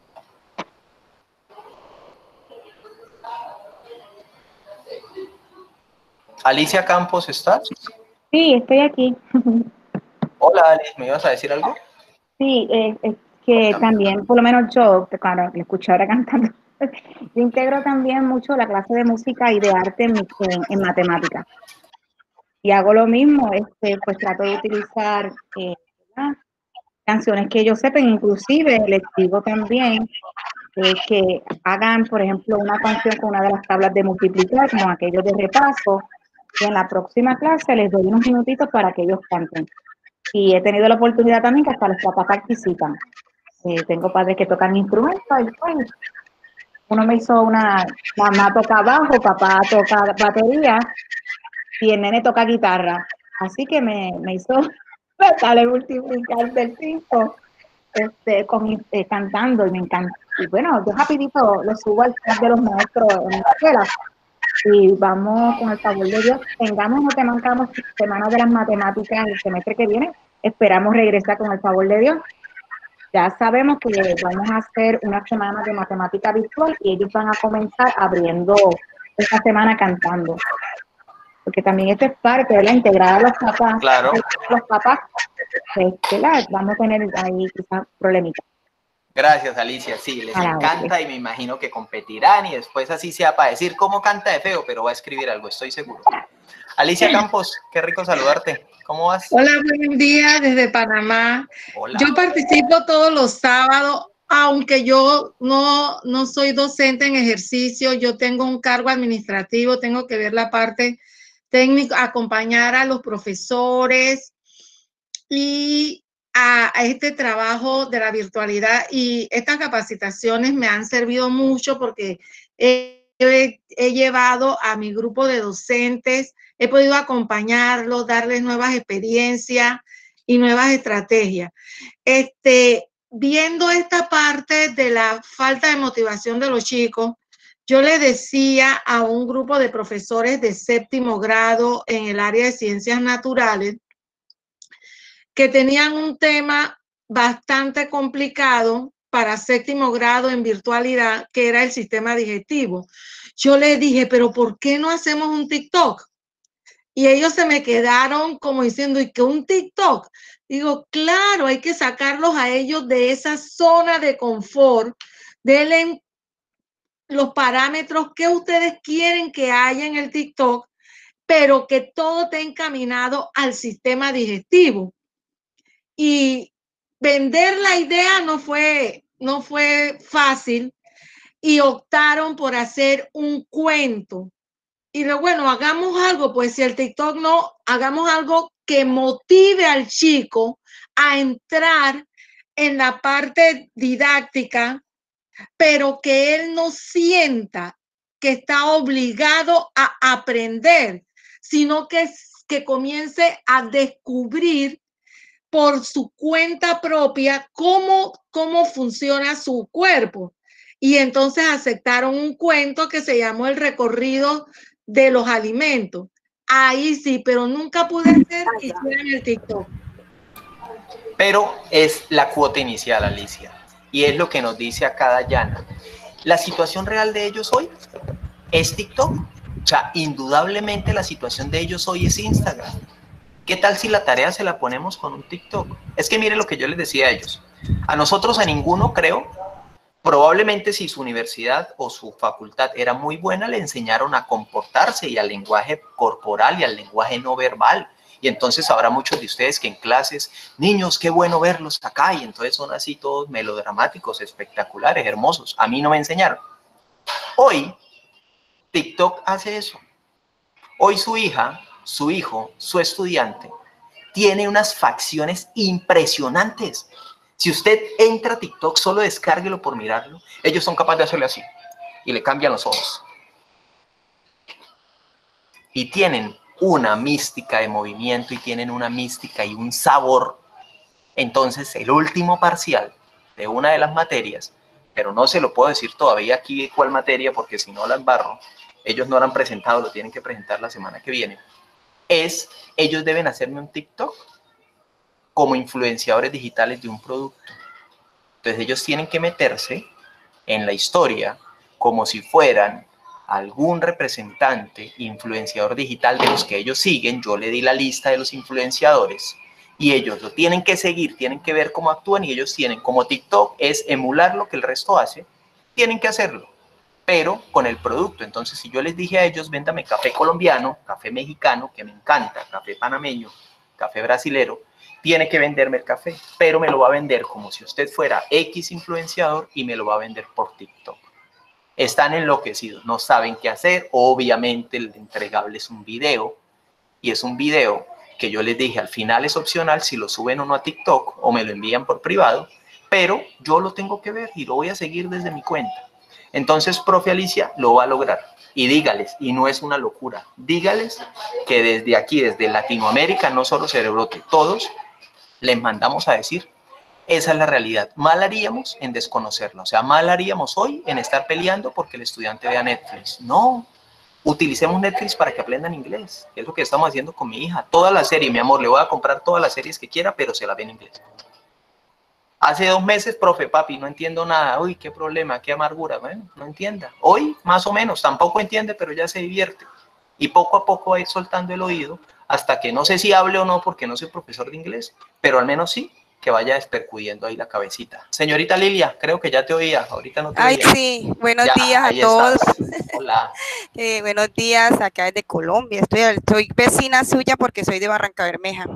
Alicia Campos, ¿estás? Sí, estoy aquí. Hola Alice, ¿me ibas a decir algo? Sí, es que también, por lo menos yo, claro, le escuché ahora cantando, yo integro también mucho la clase de música y de arte en matemáticas. Y hago lo mismo, pues trato de utilizar canciones que ellos sepan, inclusive les digo también que hagan, por ejemplo, una canción con una de las tablas de multiplicar, como aquellos de repaso, y en la próxima clase les doy unos minutitos para que ellos canten. Y he tenido la oportunidad también que hasta los papás participan. Tengo padres que tocan instrumentos, y pues, uno me hizo mamá toca bajo, papá toca batería, y el nene toca guitarra. Así que me hizo sale multiplicar del 5 cantando y me encanta. Y bueno, yo rapidito lo subo al chat de los maestros en la escuela y vamos con el favor de Dios, tengamos o no tengamos semana de las matemáticas el semestre que viene, esperamos regresar con el favor de Dios. Ya sabemos que vamos a hacer una semana de matemática virtual y ellos van a comenzar abriendo esta semana cantando. porque también esto es parte de la integrada a los papás. Claro. Los papás, ¿verdad? Vamos a tener ahí quizás problemitas. Gracias, Alicia. Sí, les encanta y me imagino que competirán y después así sea para decir cómo canta de feo, pero va a escribir algo, estoy seguro. Alicia Campos, qué rico saludarte. ¿Cómo vas? Hola, buen día desde Panamá. Hola. Yo participo todos los sábados, aunque yo no soy docente en ejercicio, yo tengo un cargo administrativo, tengo que ver la parte técnica, acompañar a los profesores y a este trabajo de la virtualidad, y estas capacitaciones me han servido mucho porque he llevado a mi grupo de docentes, he podido acompañarlos, darles nuevas experiencias y nuevas estrategias. Viendo esta parte de la falta de motivación de los chicos, yo le decía a un grupo de profesores de 7º grado en el área de ciencias naturales que tenían un tema bastante complicado para 7º grado en virtualidad, que era el sistema digestivo. Yo les dije, pero ¿por qué no hacemos un TikTok? Y ellos se me quedaron como diciendo, ¿y qué un TikTok? Digo, claro, hay que sacarlos a ellos de esa zona de confort, denle los parámetros que ustedes quieren que haya en el TikTok, pero que todo esté encaminado al sistema digestivo. Y vender la idea no fue fácil, y optaron por hacer un cuento. Y luego, bueno, hagamos algo, pues si el TikTok no, hagamos algo que motive al chico a entrar en la parte didáctica, pero que él no sienta que está obligado a aprender, sino que comience a descubrir por su cuenta propia cómo funciona su cuerpo. Y entonces aceptaron un cuento que se llamó El recorrido de los alimentos. Ahí sí, pero nunca pude hacer que hicieran el TikTok. Pero es la cuota inicial, Alicia, y es lo que nos dice acá Dayana. La situación real de ellos hoy es TikTok. O sea, indudablemente la situación de ellos hoy es Instagram. ¿Qué tal si la tarea se la ponemos con un TikTok? Es que mire lo que yo les decía a ellos. A nosotros, a ninguno, creo, probablemente si su universidad o su facultad era muy buena, le enseñaron a comportarse y al lenguaje corporal y al lenguaje no verbal. Y entonces habrá muchos de ustedes que en clases, niños, qué bueno verlos acá, y entonces son así todos melodramáticos, espectaculares, hermosos. A mí no me enseñaron. Hoy, TikTok hace eso. Hoy su hija, su hijo, su estudiante, tiene unas facciones impresionantes. Si usted entra a TikTok, solo descárguelo por mirarlo. Ellos son capaces de hacerle así y le cambian los ojos. Y tienen una mística de movimiento y tienen una mística y un sabor. Entonces, el último parcial de una de las materias, pero no se lo puedo decir todavía aquí cuál materia, porque si no la embarro, ellos no la han presentado, lo tienen que presentar la semana que viene, ellos deben hacerme un TikTok como influenciadores digitales de un producto. Entonces ellos tienen que meterse en la historia como si fueran algún representante, influenciador digital de los que ellos siguen. Yo le di la lista de los influenciadores y ellos lo tienen que seguir, tienen que ver cómo actúan, y ellos tienen, como TikTok es emular lo que el resto hace, tienen que hacerlo, pero con el producto. Entonces, si yo les dije a ellos, véndame café colombiano, café mexicano, que me encanta, café panameño, café brasilero, tiene que venderme el café, pero me lo va a vender como si usted fuera X influenciador y me lo va a vender por TikTok. Están enloquecidos, no saben qué hacer. Obviamente el entregable es un video, y es un video que yo les dije, al final es opcional si lo suben o no a TikTok o me lo envían por privado, pero yo lo tengo que ver y lo voy a seguir desde mi cuenta. Entonces, profe Alicia lo va a lograr. Y dígales, y no es una locura, dígales que desde aquí, desde Latinoamérica, no solo Cerebrote, todos les mandamos a decir, esa es la realidad. Mal haríamos en desconocerla. O sea, mal haríamos hoy en estar peleando porque el estudiante vea Netflix. No, utilicemos Netflix para que aprendan inglés. Es lo que estamos haciendo con mi hija. Toda la serie, mi amor, le voy a comprar todas las series que quiera, pero se la ve en inglés. Hace 2 meses, profe, papi, no entiendo nada. Uy, qué problema, qué amargura. Bueno, no entienda. Hoy, más o menos, tampoco entiende, pero ya se divierte. y poco a poco va a ir soltando el oído hasta que no sé si hable o no porque no soy profesor de inglés, pero al menos sí que vaya despercudiendo ahí la cabecita. Señorita Lilia, creo que ya te oía, ahorita no te oía. Ay, sí, buenos Ya, días a ahí todos. estás. Hola. Buenos días, acá desde Colombia. Soy vecina suya porque soy de Barranca Bermeja.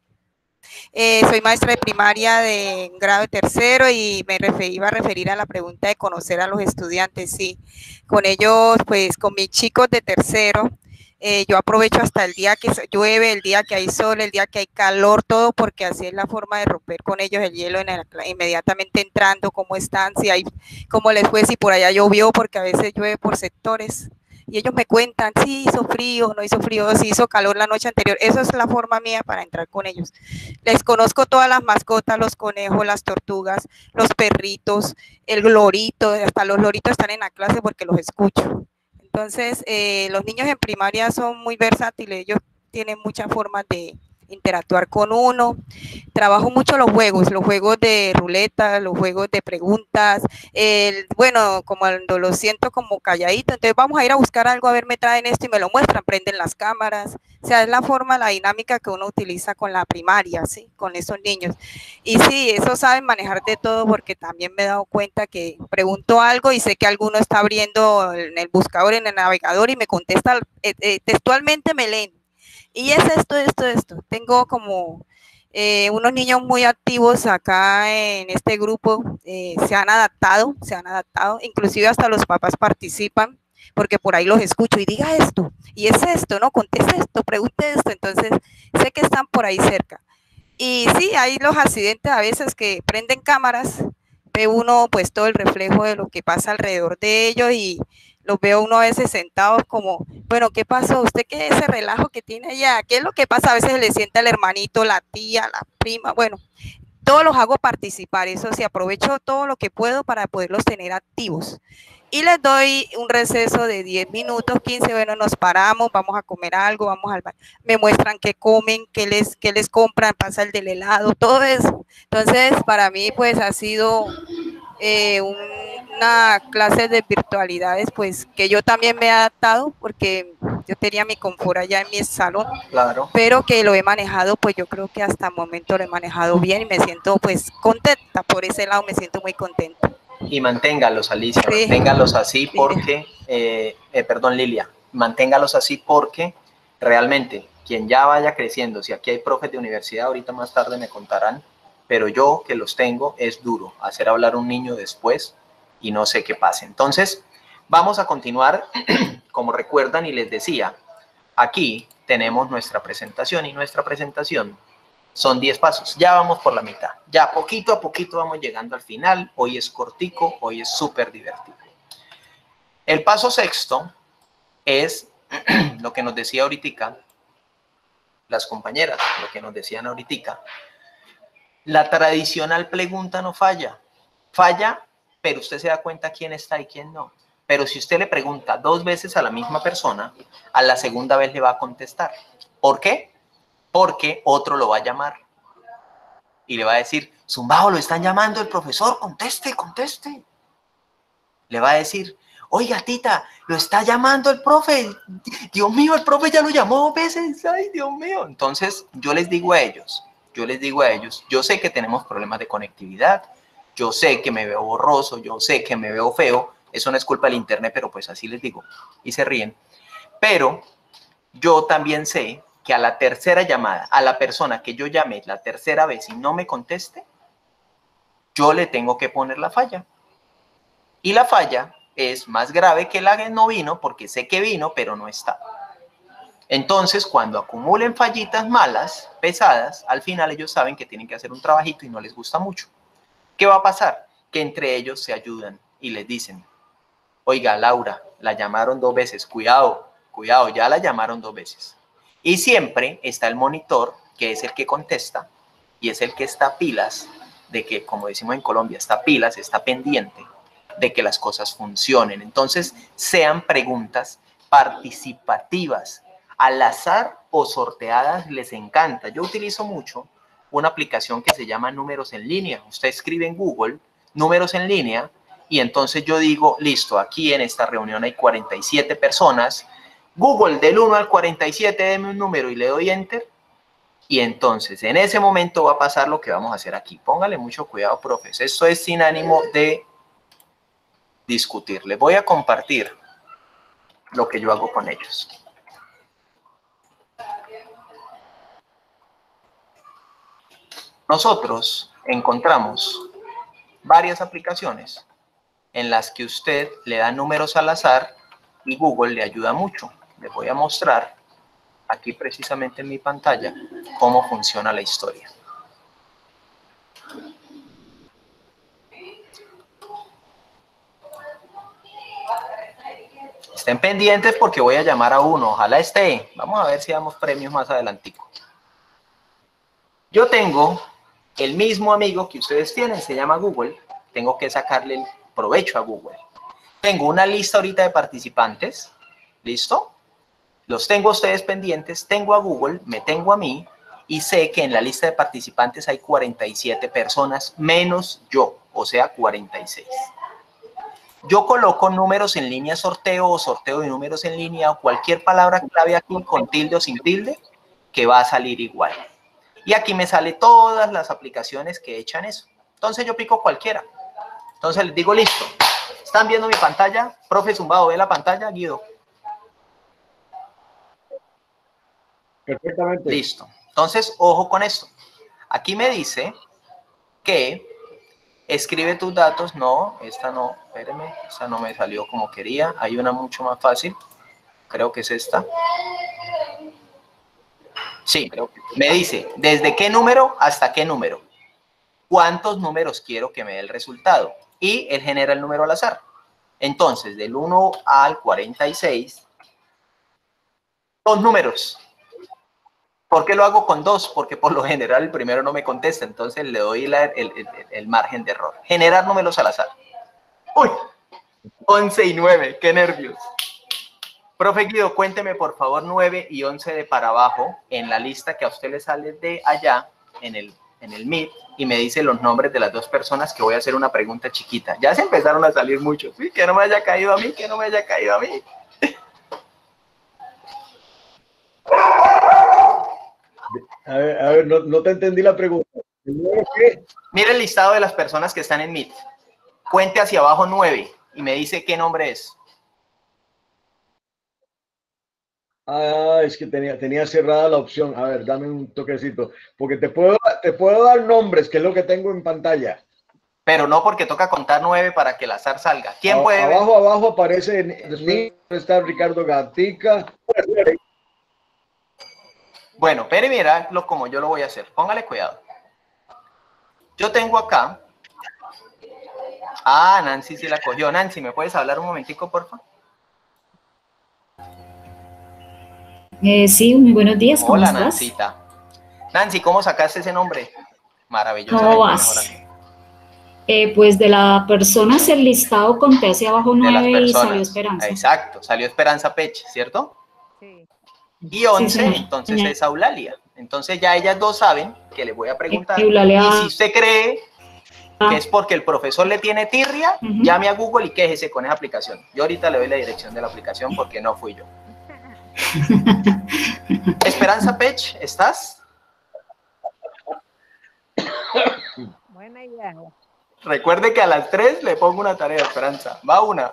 Soy maestra de primaria de grado de tercero y iba a referir a la pregunta de conocer a los estudiantes. Sí, con ellos, pues con mis chicos de tercero, yo aprovecho hasta el día que llueve, el día que hay sol, el día que hay calor, todo, porque así es la forma de romper con ellos el hielo inmediatamente entrando, cómo están, si hay, cómo les fue, si por allá llovió, porque a veces llueve por sectores. Y ellos me cuentan, sí, hizo frío, no hizo frío, sí hizo calor la noche anterior. Esa es la forma mía para entrar con ellos. Les conozco todas las mascotas, los conejos, las tortugas, los perritos, el lorito, hasta los loritos están en la clase porque los escucho. Entonces, los niños en primaria son muy versátiles, ellos tienen muchas formas de interactuar con uno. Trabajo mucho los juegos de ruleta, los juegos de preguntas, bueno, como cuando lo siento como calladito, entonces vamos a ir a buscar algo, a ver, me traen esto y me lo muestran, prenden las cámaras, o sea, es la forma, la dinámica que uno utiliza con la primaria, ¿sí? Con esos niños. Y sí, eso saben manejar de todo porque también me he dado cuenta que pregunto algo y sé que alguno está abriendo en el buscador, en el navegador y me contesta, textualmente me leen. Y es esto. Tengo como unos niños muy activos acá en este grupo, se han adaptado, inclusive hasta los papás participan, porque por ahí los escucho y diga esto, y es esto, ¿no? Conteste esto, pregunte esto, entonces sé que están por ahí cerca. Y sí, hay los accidentes a veces que prenden cámaras, ve uno pues todo el reflejo de lo que pasa alrededor de ellos y los veo uno a veces sentados como, bueno, ¿qué pasó? ¿Usted qué es ese relajo que tiene allá? ¿Qué es lo que pasa? A veces le sienta el hermanito, la tía, la prima, bueno, todos los hago participar, eso sí, aprovecho todo lo que puedo para poderlos tener activos. Y les doy un receso de 10 minutos, 15, bueno, nos paramos, vamos a comer algo, vamos al baño, me muestran qué comen, qué les compran, pasa el del helado, todo eso. Entonces, para mí, pues, ha sido una clase de virtualidades, pues, que yo también me he adaptado, porque yo tenía mi confort allá en mi salón, claro, pero que lo he manejado, pues, yo creo que hasta el momento lo he manejado bien y me siento, pues, contenta, por ese lado me siento muy contenta. Y manténgalos, Alicia, sí. Manténgalos así porque, perdón, Lilia, manténgalos así porque realmente quien ya vaya creciendo, si aquí hay profes de universidad, ahorita más tarde me contarán, pero yo que los tengo es duro hacer hablar a un niño después y no sé qué pase. Entonces, vamos a continuar, como recuerdan y les decía, aquí tenemos nuestra presentación y nuestra presentación son 10 pasos, ya vamos por la mitad, ya poquito a poquito vamos llegando al final, hoy es cortico, hoy es súper divertido. El paso sexto es lo que nos decía ahorita las compañeras, lo que nos decían ahorita, la tradicional pregunta no falla, pero usted se da cuenta quién está y quién no. Pero si usted le pregunta 2 veces a la misma persona, a la segunda vez le va a contestar. ¿Por qué? Porque otro lo va a llamar y le va a decir, Zumbao, lo están llamando el profesor, conteste. Le va a decir, oiga, tita, lo está llamando el profe, Dios mío, el profe ya lo llamó 2 veces, ay, Dios mío. Entonces, yo les digo a ellos, yo sé que tenemos problemas de conectividad, yo sé que me veo borroso, yo sé que me veo feo, eso no es culpa del internet, pero pues así les digo, y se ríen. Pero yo también sé que a la tercera llamada, a la persona que yo llame la tercera vez y no me conteste, yo le tengo que poner la falla. Y la falla es más grave que la que no vino, porque sé que vino, pero no está. Entonces, cuando acumulen fallitas malas, pesadas, al final ellos saben que tienen que hacer un trabajito y no les gusta mucho. ¿Qué va a pasar? Que entre ellos se ayudan y les dicen, oiga, Laura, la llamaron 2 veces, cuidado, ya la llamaron 2 veces. Y siempre está el monitor, que es el que contesta, y es el que está pilas, de que, como decimos en Colombia, está pilas, está pendiente de que las cosas funcionen. Entonces, sean preguntas participativas, al azar o sorteadas, les encanta. Yo utilizo mucho una aplicación que se llama Números en Línea. Usted escribe en Google, Números en Línea, y entonces yo digo, listo, aquí en esta reunión hay 47 personas, Google, del 1 al 47, deme un número y le doy Enter. Y entonces, en ese momento va a pasar lo que vamos a hacer aquí. Póngale mucho cuidado, profes. Esto es sin ánimo de discutir. Les voy a compartir lo que yo hago con ellos. Nosotros encontramos varias aplicaciones en las que usted le da números al azar y Google le ayuda mucho. Les voy a mostrar aquí precisamente en mi pantalla cómo funciona la historia. Estén pendientes porque voy a llamar a uno, ojalá esté. Vamos a ver si damos premios más adelantico. Yo tengo el mismo amigo que ustedes tienen, se llama Google. Tengo que sacarle el provecho a Google. Tengo una lista ahorita de participantes. ¿Listo? Los tengo a ustedes pendientes, tengo a Google, me tengo a mí y sé que en la lista de participantes hay 47 personas menos yo, o sea, 46. Yo coloco números en línea sorteo o sorteo de números en línea o cualquier palabra clave aquí con tilde o sin tilde que va a salir igual. Y aquí me sale todas las aplicaciones que echan eso. Entonces yo pico cualquiera. Entonces les digo, listo. ¿Están viendo mi pantalla? Profe Zumbado, ¿ve la pantalla, Guido? Perfectamente. Listo. Entonces, ojo con esto. Aquí me dice que escribe tus datos. No, esta no, espéreme, esta no me salió como quería. Hay una mucho más fácil. Creo que es esta. Sí, me dice, ¿desde qué número hasta qué número? ¿Cuántos números quiero que me dé el resultado? Y él genera el número al azar. Entonces, del 1 al 46, 2 números. ¿Por qué lo hago con 2? Porque por lo general el primero no me contesta, entonces le doy el margen de error. Generar números al azar. ¡Uy! 11 y 9, qué nervios. Profe Guido, cuénteme por favor 9 y 11 de para abajo en la lista que a usted le sale de allá en el Meet y me dice los nombres de las 2 personas que voy a hacer una pregunta chiquita. Ya se empezaron a salir muchos. Sí, que no me haya caído a mí, que no me haya caído a mí. A ver, no te entendí la pregunta. Mire el listado de las personas que están en Meet. Cuente hacia abajo 9 y me dice qué nombre es. Ah, es que tenía cerrada la opción. A ver, dame un toquecito. Porque te puedo dar nombres, que es lo que tengo en pantalla. Pero no, porque toca contar 9 para que el azar salga. ¿Quién puede ver? Abajo aparece, después está Ricardo Gatica. Bueno, pero mira como yo lo voy a hacer. Póngale cuidado. Yo tengo acá. Ah, Nancy sí la cogió. Nancy, ¿me puedes hablar un momentico, por favor? Sí, muy buenos días. ¿Cómo Hola, estás? Nancita. Nancy, ¿cómo sacaste ese nombre? Maravilloso. ¿Cómo vas? Pues de la persona el listado conté hacia abajo 9 y salió Esperanza. Exacto, salió Esperanza Pech, ¿cierto? Sí. Y 11, sí, entonces es Eulalia. Entonces ya ellas 2 saben que les voy a preguntar. Eulalia. Y si usted cree que es porque el profesor le tiene tirria, llame a Google y quéjese con esa aplicación. Yo ahorita le doy la dirección de la aplicación porque no fui yo. Esperanza Pech, ¿estás? Buena idea. Recuerde que a las 3 le pongo una tarea, Esperanza. Va una.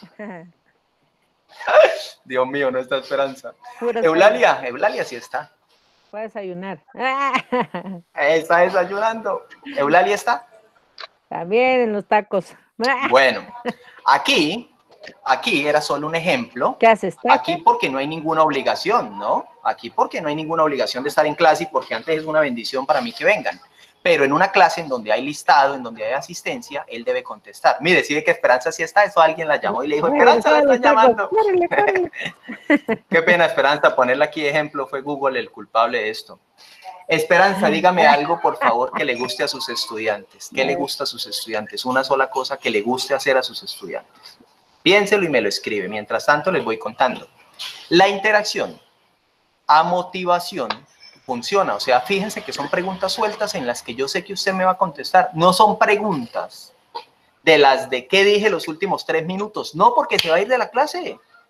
Dios mío, no está Esperanza. Eulalia sí está. Puede desayunar. Está desayunando. ¿Eulalia está? También en los tacos. Bueno, aquí era solo un ejemplo. ¿Qué haces? Aquí porque no hay ninguna obligación, ¿no? Aquí porque no hay ninguna obligación de estar en clase y porque antes es una bendición para mí que vengan. Pero en una clase en donde hay listado, en donde hay asistencia, él debe contestar. Mire, si ve que Esperanza sí está, eso alguien la llamó y le dijo, Esperanza la está llamando. Qué pena, Esperanza, ponerla aquí de ejemplo, fue Google el culpable de esto. Esperanza, dígame algo, por favor, que le guste a sus estudiantes. ¿Qué le gusta a sus estudiantes? Una sola cosa que le guste hacer a sus estudiantes. Piénselo y me lo escribe. Mientras tanto, les voy contando. La interacción a motivación funciona. O sea, fíjense que son preguntas sueltas en las que yo sé que usted me va a contestar. No son preguntas de las de qué dije los últimos 3 minutos. No, porque se va a ir de la clase.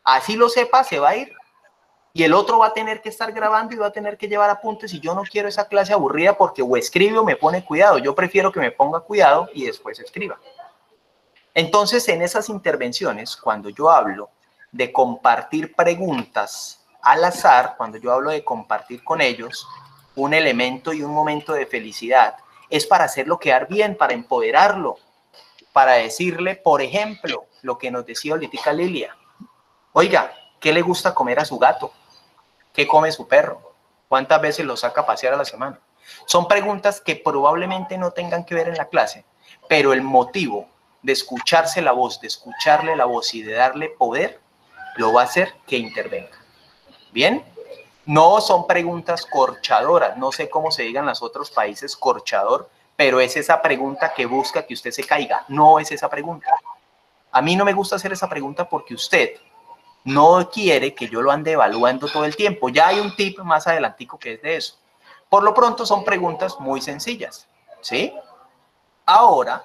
Así lo sepa, se va a ir. Y el otro va a tener que estar grabando y va a tener que llevar apuntes, y yo no quiero esa clase aburrida porque o escribe o me pone cuidado. Yo prefiero que me ponga cuidado y después escriba. Entonces, en esas intervenciones, cuando yo hablo de compartir preguntas al azar, cuando yo hablo de compartir con ellos un elemento y un momento de felicidad, es para hacerlo quedar bien, para empoderarlo, para decirle, por ejemplo, lo que nos decía ahorita Lilia. Oiga, ¿qué le gusta comer a su gato? ¿Qué come su perro? ¿Cuántas veces lo saca a pasear a la semana? Son preguntas que probablemente no tengan que ver en la clase, pero el motivo de escucharse la voz, de escucharle la voz y de darle poder, lo va a hacer que intervenga. ¿Bien? No son preguntas corchadoras, no sé cómo se digan en los otros países corchador, pero es esa pregunta que busca que usted se caiga, no es esa pregunta. A mí no me gusta hacer esa pregunta porque usted no quiere que yo lo ande evaluando todo el tiempo. Ya hay un tip más adelantico que es de eso. Por lo pronto son preguntas muy sencillas, ¿sí? Ahora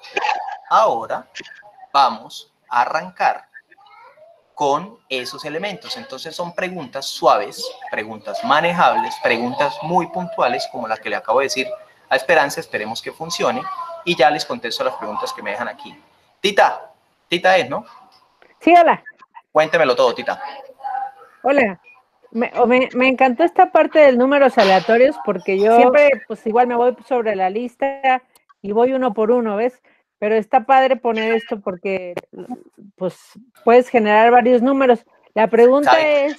vamos a arrancar con esos elementos. Entonces son preguntas suaves, preguntas manejables, preguntas muy puntuales, como la que le acabo de decir a Esperanza. Esperemos que funcione y ya les contesto las preguntas que me dejan aquí. Tita es, ¿no? Sí, hola. Cuéntemelo todo, Tita. Hola. Me encantó esta parte de números aleatorios porque yo siempre, pues igual me voy sobre la lista y voy uno por uno, ¿ves? Pero está padre poner esto porque, pues, puedes generar varios números. La pregunta es,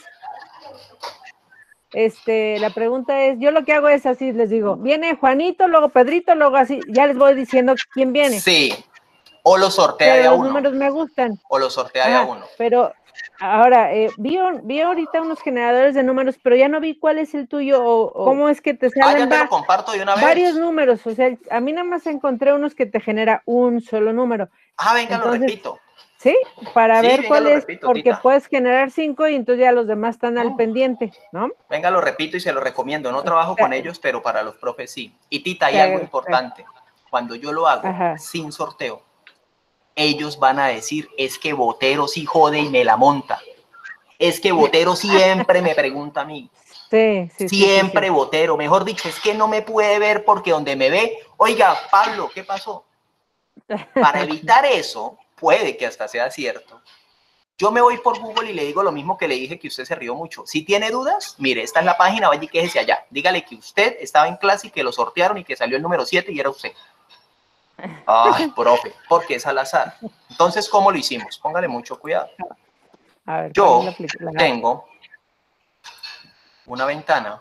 yo lo que hago es así, les digo, viene Juanito, luego Pedrito, luego así, ya les voy diciendo quién viene. Sí, o lo sortea de a uno. Los números me gustan. O lo sortea de a uno. Pero ahora, vi ahorita unos generadores de números, pero ya no vi cuál es el tuyo o cómo es que te salen. Ya te lo comparto de una vez. Varios números, o sea, a mí nada más encontré unos que te genera un solo número. Venga, entonces, lo repito. Sí, para ver cuál es, repito, porque Tita. puedes generar 5 y entonces ya los demás están al pendiente, ¿no? Venga, lo repito y se lo recomiendo. No trabajo con ellos, pero para los profes sí. Y Tita, hay algo importante. Cuando yo lo hago sin sorteo, ellos van a decir, es que Botero sí jode y me la monta. Es que Botero siempre me pregunta a mí. Siempre Botero. Mejor dicho, es que no me puede ver porque donde me ve, oiga, Pablo, ¿qué pasó? Para evitar eso, puede que hasta sea cierto. Yo me voy por Google y le digo lo mismo que le dije, que usted se rió mucho. Si tiene dudas, mire, esta es la página, vaya y quéjese allá. Dígale que usted estaba en clase y que lo sortearon y que salió el número 7 y era usted. Ay, profe, porque es al azar. Entonces, ¿cómo lo hicimos? Póngale mucho cuidado. A ver, yo tengo una ventana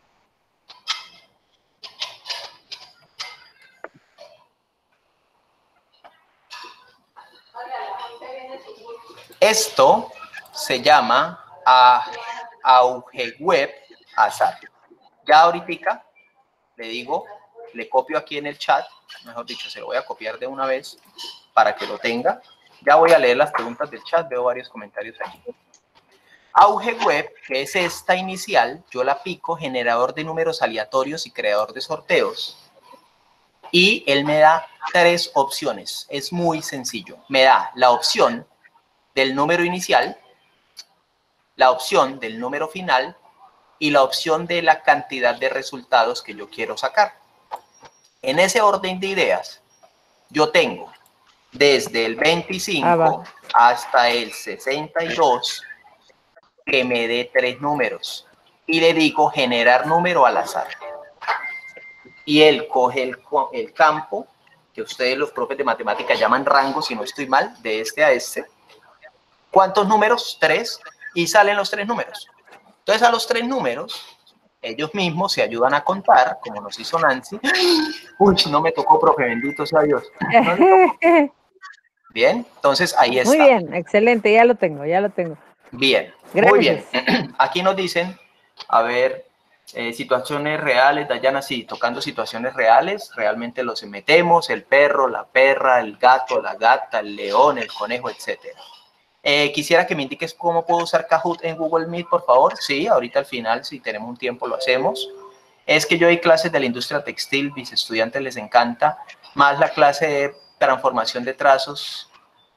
esto se llama AugeWeb azar. Ya ahorita le digo, le copio aquí en el chat, mejor dicho, se lo voy a copiar de una vez para que lo tenga. Ya voy a leer las preguntas del chat, veo varios comentarios aquí. AugeWeb, que es esta inicial, yo la pico, generador de números aleatorios y creador de sorteos. Y él me da 3 opciones, es muy sencillo. Me da la opción del número inicial, la opción del número final y la opción de la cantidad de resultados que yo quiero sacar. En ese orden de ideas, yo tengo desde el 25 hasta el 62 que me dé 3 números y le digo generar número al azar. Y él coge el campo que ustedes los profes de matemáticas llaman rango, si no estoy mal, de este a este. ¿Cuántos números? 3, y salen los 3 números. Entonces a los 3 números, ellos mismos se ayudan a contar, como nos hizo Nancy. Uy, no me tocó, profe, bendito sea Dios. No bien, entonces ahí está. Muy bien, excelente, ya lo tengo. Bien, gracias. Muy bien. Aquí nos dicen, a ver, situaciones reales, Dayana, sí, tocando situaciones reales, realmente los metemos, el perro, la perra, el gato, la gata, el león, el conejo, etcétera. Quisiera que me indiques cómo puedo usar Kahoot en Google Meet, por favor. Sí, ahorita al final, si tenemos un tiempo, lo hacemos. Es que yo doy clases de la industria textil, mis estudiantes les encanta, más la clase de transformación de trazos.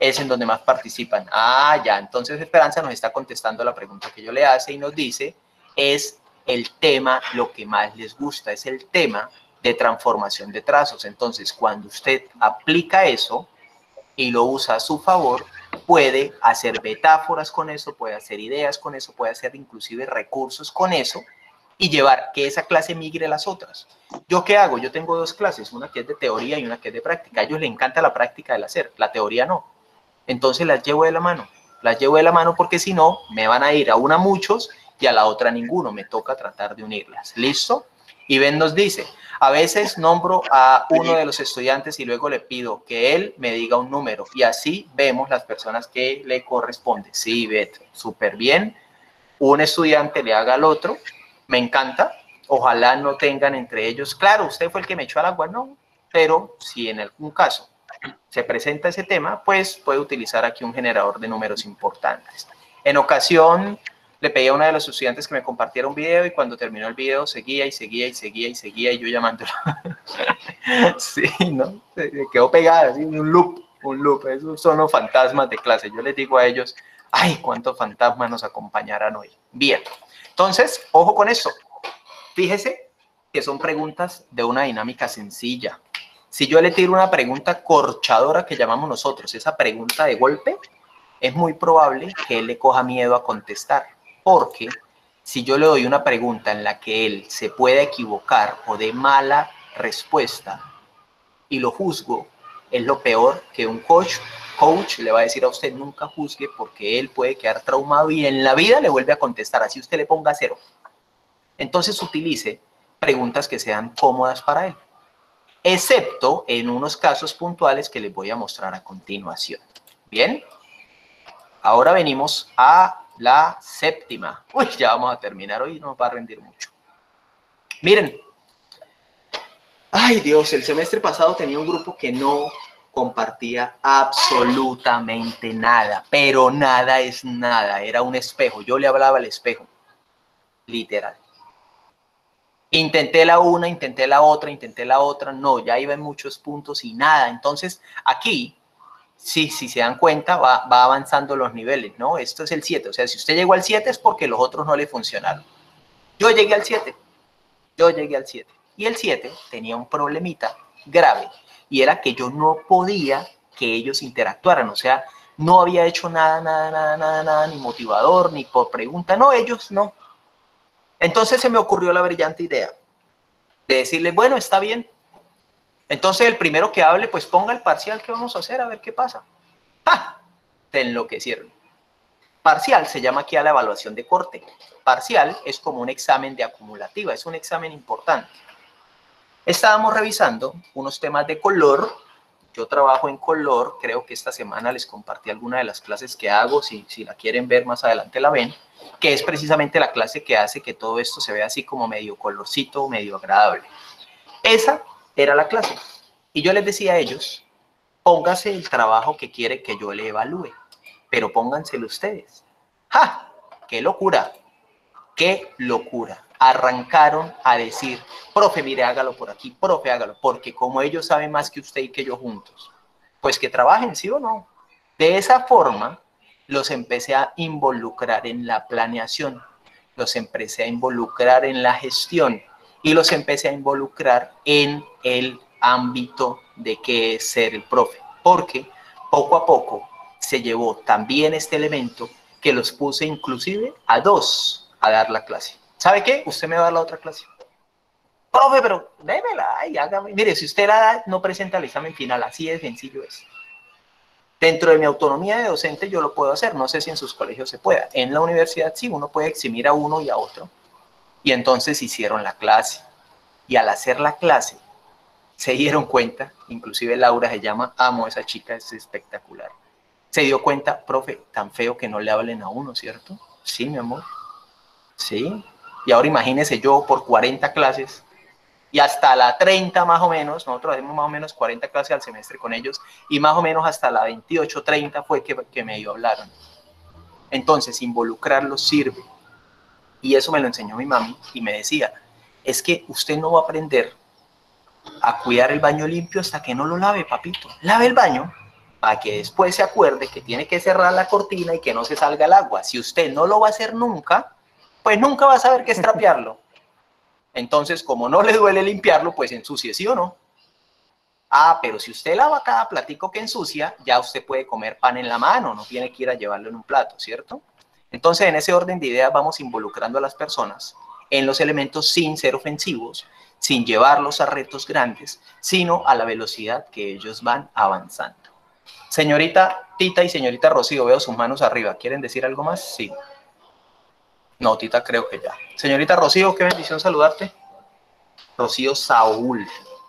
es en donde más participan. Ah, ya, entonces Esperanza nos está contestando la pregunta que yo le hace y nos dice, es el tema lo que más les gusta, es el tema de transformación de trazos. Entonces, cuando usted aplica eso y lo usa a su favor, puede hacer metáforas con eso, puede hacer ideas con eso, puede hacer inclusive recursos con eso y llevar que esa clase migre a las otras. ¿Yo qué hago? Yo tengo 2 clases, una que es de teoría y una que es de práctica. A ellos les encanta la práctica del hacer, la teoría no. Entonces las llevo de la mano porque si no, me van a ir a una muchos y a la otra ninguno. Me toca tratar de unirlas. ¿Listo? Y Ben nos dice, a veces nombro a uno de los estudiantes y luego le pido que él me diga un número y así vemos las personas que le corresponden. Sí, Beth, súper bien. Un estudiante le haga al otro. Me encanta. Ojalá no tengan entre ellos, claro, usted fue el que me echó al agua, no, pero si en algún caso se presenta ese tema, pues puede utilizar aquí un generador de números importantes. En ocasión, le pedí a uno de los estudiantes que me compartiera un video y cuando terminó el video seguía y yo llamándolo. Sí, ¿no? Se quedó pegada, ¿sí? Un loop. Esos son los fantasmas de clase. Yo les digo a ellos, ay, cuántos fantasmas nos acompañarán hoy. Bien, entonces, ojo con esto. Fíjese que son preguntas de una dinámica sencilla. Si yo le tiro una pregunta corchadora que llamamos nosotros, esa pregunta de golpe, es muy probable que él le coja miedo a contestar. Porque si yo le doy una pregunta en la que él se pueda equivocar o dé mala respuesta y lo juzgo, es lo peor que un coach le va a decir a usted, nunca juzgue porque él puede quedar traumado y en la vida le vuelve a contestar, así usted le ponga 0. Entonces utilice preguntas que sean cómodas para él, excepto en unos casos puntuales que les voy a mostrar a continuación. Bien, ahora venimos a la séptima. Uy, ya vamos a terminar hoy, no nos va a rendir mucho. Miren, ay Dios, el semestre pasado tenía un grupo que no compartía absolutamente nada, pero nada es nada, era un espejo, yo le hablaba al espejo, literal. Intenté la una, intenté la otra, no, ya iba en muchos puntos y nada. Entonces, aquí, sí, si se dan cuenta, va avanzando los niveles, ¿no? Esto es el 7, o sea, si usted llegó al 7 es porque los otros no le funcionaron. Yo llegué al 7, y el 7 tenía un problemita grave, y era que yo no podía que ellos interactuaran, o sea, no había hecho nada, ni motivador, ni por pregunta, no, ellos no. Entonces se me ocurrió la brillante idea de decirle, bueno, está bien. Entonces el primero que hable, pues ponga el parcial que vamos a hacer, a ver qué pasa. ¡Ja! Te enloquecieron. Parcial se llama aquí a la evaluación de corte. Parcial es como un examen de acumulativa, es un examen importante. Estábamos revisando unos temas de color. Yo trabajo en color, creo que esta semana les compartí alguna de las clases que hago, si la quieren ver más adelante la ven, que es precisamente la clase que hace que todo esto se vea así como medio colorcito, medio agradable. Esa era la clase. Y yo les decía a ellos, póngase el trabajo que quiere que yo le evalúe, pero pónganselo ustedes. ¡Ja! ¡Qué locura! ¡Qué locura! Arrancaron a decir, profe, mire, hágalo por aquí, profe, hágalo, porque como ellos saben más que usted y que yo juntos, pues que trabajen, ¿sí o no? De esa forma, los empecé a involucrar en la planeación, los empecé a involucrar en la gestión y los empecé a involucrar en el ámbito de qué es ser el profe, porque poco a poco se llevó también este elemento que los puse inclusive a 2 a dar la clase. ¿Sabe qué? Usted me va a dar la otra clase. Profe, pero démela, ay, hágame. Mire, si usted la da, no presenta el examen final, así de sencillo es. Dentro de mi autonomía de docente yo lo puedo hacer, no sé si en sus colegios se pueda. En la universidad sí, uno puede eximir a uno y a otro. Y entonces hicieron la clase. Y al hacer la clase, se dieron cuenta, inclusive Laura se llama, amo a esa chica, es espectacular. Se dio cuenta, profe, tan feo que no le hablen a uno, ¿cierto? Sí, mi amor. Sí. Y ahora imagínese yo por 40 clases y hasta la 30 más o menos, nosotros hacemos más o menos 40 clases al semestre con ellos y más o menos hasta la 28, 30 fue que medio hablaron. Entonces, involucrarlos sirve. Y eso me lo enseñó mi mami y me decía, es que usted no va a aprender a cuidar el baño limpio hasta que no lo lave, papito. Lave el baño para que después se acuerde que tiene que cerrar la cortina y que no se salga el agua. Si usted no lo va a hacer nunca, pues nunca va a saber qué es trapearlo. Entonces, como no le duele limpiarlo, pues ensucie, ¿sí o no? Ah, pero si usted lava cada platico que ensucia, ya usted puede comer pan en la mano, no tiene que ir a llevarlo en un plato, ¿cierto? Entonces, en ese orden de ideas vamos involucrando a las personas en los elementos sin ser ofensivos, sin llevarlos a retos grandes, sino a la velocidad que ellos van avanzando. Señorita Tita y señorita Rocío, veo sus manos arriba. ¿Quieren decir algo más? Sí. No, Tita, creo que ya. Señorita Rocío, qué bendición saludarte. Rocío Saúl.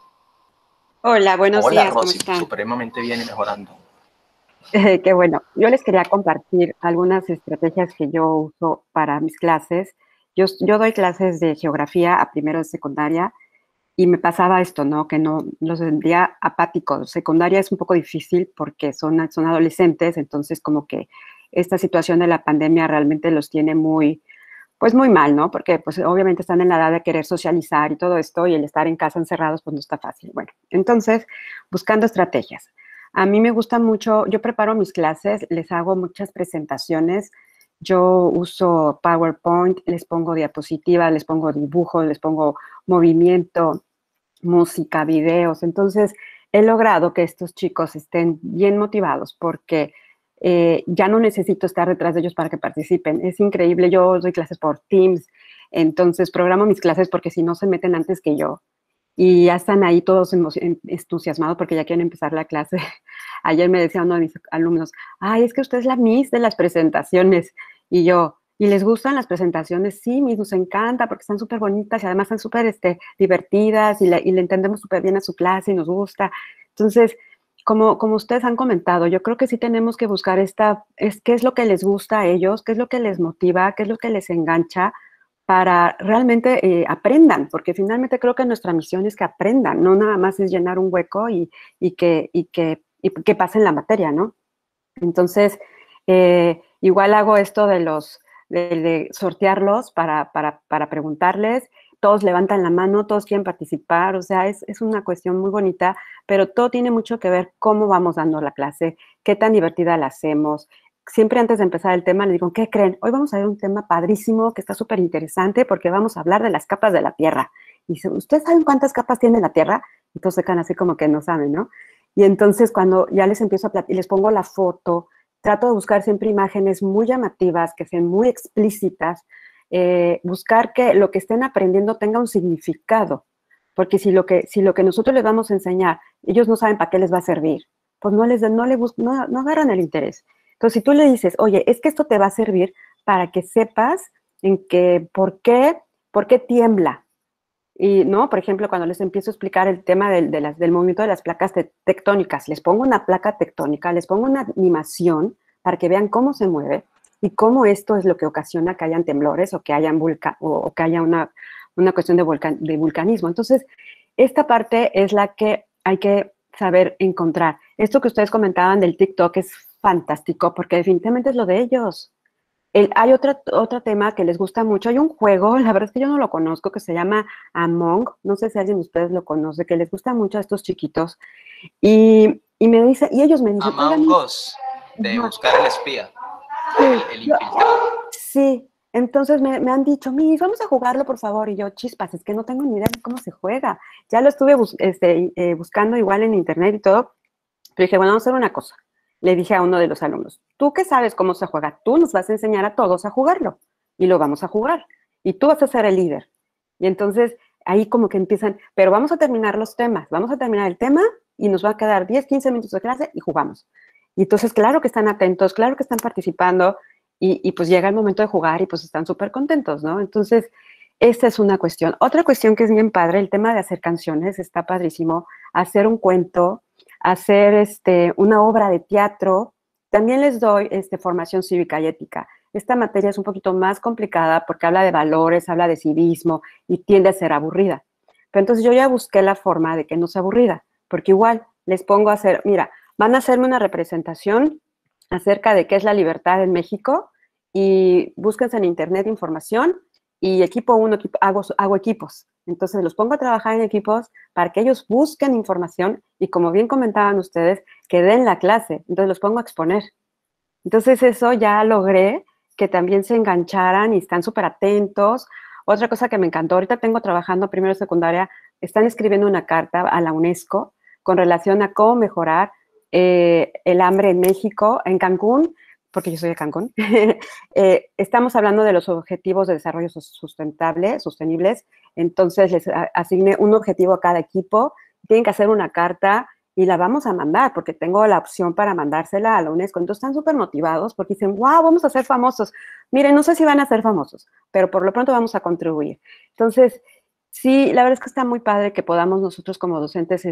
Hola, buenos días, ¿cómo Rosy, están? Supremamente bien y mejorando. Qué bueno. Yo les quería compartir algunas estrategias que yo uso para mis clases. Yo doy clases de geografía a primero de secundaria y me pasaba esto, ¿no? Que no los sentía apáticos. Secundaria es un poco difícil porque son adolescentes, entonces como que esta situación de la pandemia realmente los tiene pues muy mal, ¿no? Porque pues obviamente están en la edad de querer socializar y todo esto, y el estar en casa encerrados pues no está fácil. Bueno, entonces, buscando estrategias. A mí me gusta mucho, yo preparo mis clases, les hago muchas presentaciones, yo uso PowerPoint, les pongo diapositivas, les pongo dibujos, les pongo movimiento, música, videos. Entonces, he logrado que estos chicos estén bien motivados porque ya no necesito estar detrás de ellos para que participen. Es increíble, yo doy clases por Teams, entonces programo mis clases porque si no se meten antes que yo y ya están ahí todos entusiasmados porque ya quieren empezar la clase. Ayer me decía uno de mis alumnos, ay, es que usted es la Miss de las presentaciones. Y yo, ¿y les gustan las presentaciones? Sí, Miss, nos encanta porque están súper bonitas y además están súper divertidas y le entendemos súper bien a su clase y nos gusta. Entonces, como ustedes han comentado, yo creo que sí tenemos que buscar qué es lo que les gusta a ellos, qué es lo que les motiva, qué es lo que les engancha para realmente aprendan, porque finalmente creo que nuestra misión es que aprendan, no nada más es llenar un hueco y que pasen la materia, ¿no? Entonces, igual hago esto de sortearlos para preguntarles. Todos levantan la mano, todos quieren participar, o sea, es una cuestión muy bonita, pero todo tiene mucho que ver cómo vamos dando la clase, qué tan divertida la hacemos. Siempre antes de empezar el tema les digo, ¿qué creen? Hoy vamos a ver un tema padrísimo que está súper interesante porque vamos a hablar de las capas de la Tierra. Y dice, ¿ustedes saben cuántas capas tiene la Tierra? Y todos se quedan así como que no saben, ¿no? Y entonces cuando ya les empiezo a platicar, les pongo la foto, trato de buscar siempre imágenes muy llamativas, que sean muy explícitas, buscar que lo que estén aprendiendo tenga un significado, porque si lo que nosotros les vamos a enseñar, ellos no saben para qué les va a servir, pues no agarran el interés. Entonces, si tú le dices, oye, es que esto te va a servir para que sepas por qué tiembla. Y, ¿no? Por ejemplo, cuando les empiezo a explicar el tema del movimiento de las placas tectónicas, les pongo una placa tectónica, les pongo una animación para que vean cómo se mueve y cómo esto es lo que ocasiona que hayan temblores o que haya una cuestión de vulcanismo. Entonces, esta parte es la que hay que saber encontrar. Esto que ustedes comentaban del TikTok es fantástico porque definitivamente es lo de ellos. Hay otro tema que les gusta mucho. Hay un juego, la verdad es que yo no lo conozco, que se llama Among. No sé si alguien de ustedes lo conoce, que les gusta mucho a estos chiquitos. Y me dice, y ellos me dicen... Among Us, de buscar el espía, el infiltrado. Sí, entonces me han dicho, Miss, vamos a jugarlo, por favor. Y yo, chispas, es que no tengo ni idea de cómo se juega. Ya lo estuve buscando igual en internet y todo. Pero dije, bueno, vamos a hacer una cosa. Le dije a uno de los alumnos, tú que sabes cómo se juega, tú nos vas a enseñar a todos a jugarlo y lo vamos a jugar y tú vas a ser el líder. Y entonces ahí como que empiezan, pero vamos a terminar los temas, vamos a terminar el tema y nos va a quedar 10, 15 minutos de clase y jugamos. Y entonces claro que están atentos, claro que están participando y pues llega el momento de jugar y pues están súper contentos, ¿no? Entonces esta es una cuestión. Otra cuestión que es bien padre, el tema de hacer canciones, está padrísimo, hacer un cuento, hacer una obra de teatro. También les doy formación cívica y ética. Esta materia es un poquito más complicada porque habla de valores, habla de civismo y tiende a ser aburrida. Pero entonces yo ya busqué la forma de que no sea aburrida, porque igual les pongo a hacer, mira, van a hacerme una representación acerca de qué es la libertad en México y búsquense en internet información y equipo 1, hago equipos. Entonces los pongo a trabajar en equipos para que ellos busquen información y como bien comentaban ustedes, que den la clase, entonces los pongo a exponer. Entonces eso ya logré que también se engancharan y están súper atentos. Otra cosa que me encantó, ahorita tengo trabajando primero secundaria, están escribiendo una carta a la UNESCO con relación a cómo mejorar el hambre en México, en Cancún, porque yo soy de Cancún. Estamos hablando de los objetivos de desarrollo sostenibles, entonces les asigné un objetivo a cada equipo, tienen que hacer una carta y la vamos a mandar, porque tengo la opción para mandársela a la UNESCO. Entonces están súper motivados porque dicen, wow, vamos a ser famosos. Miren, no sé si van a ser famosos, pero por lo pronto vamos a contribuir. Entonces, sí, la verdad es que está muy padre que podamos nosotros como docentes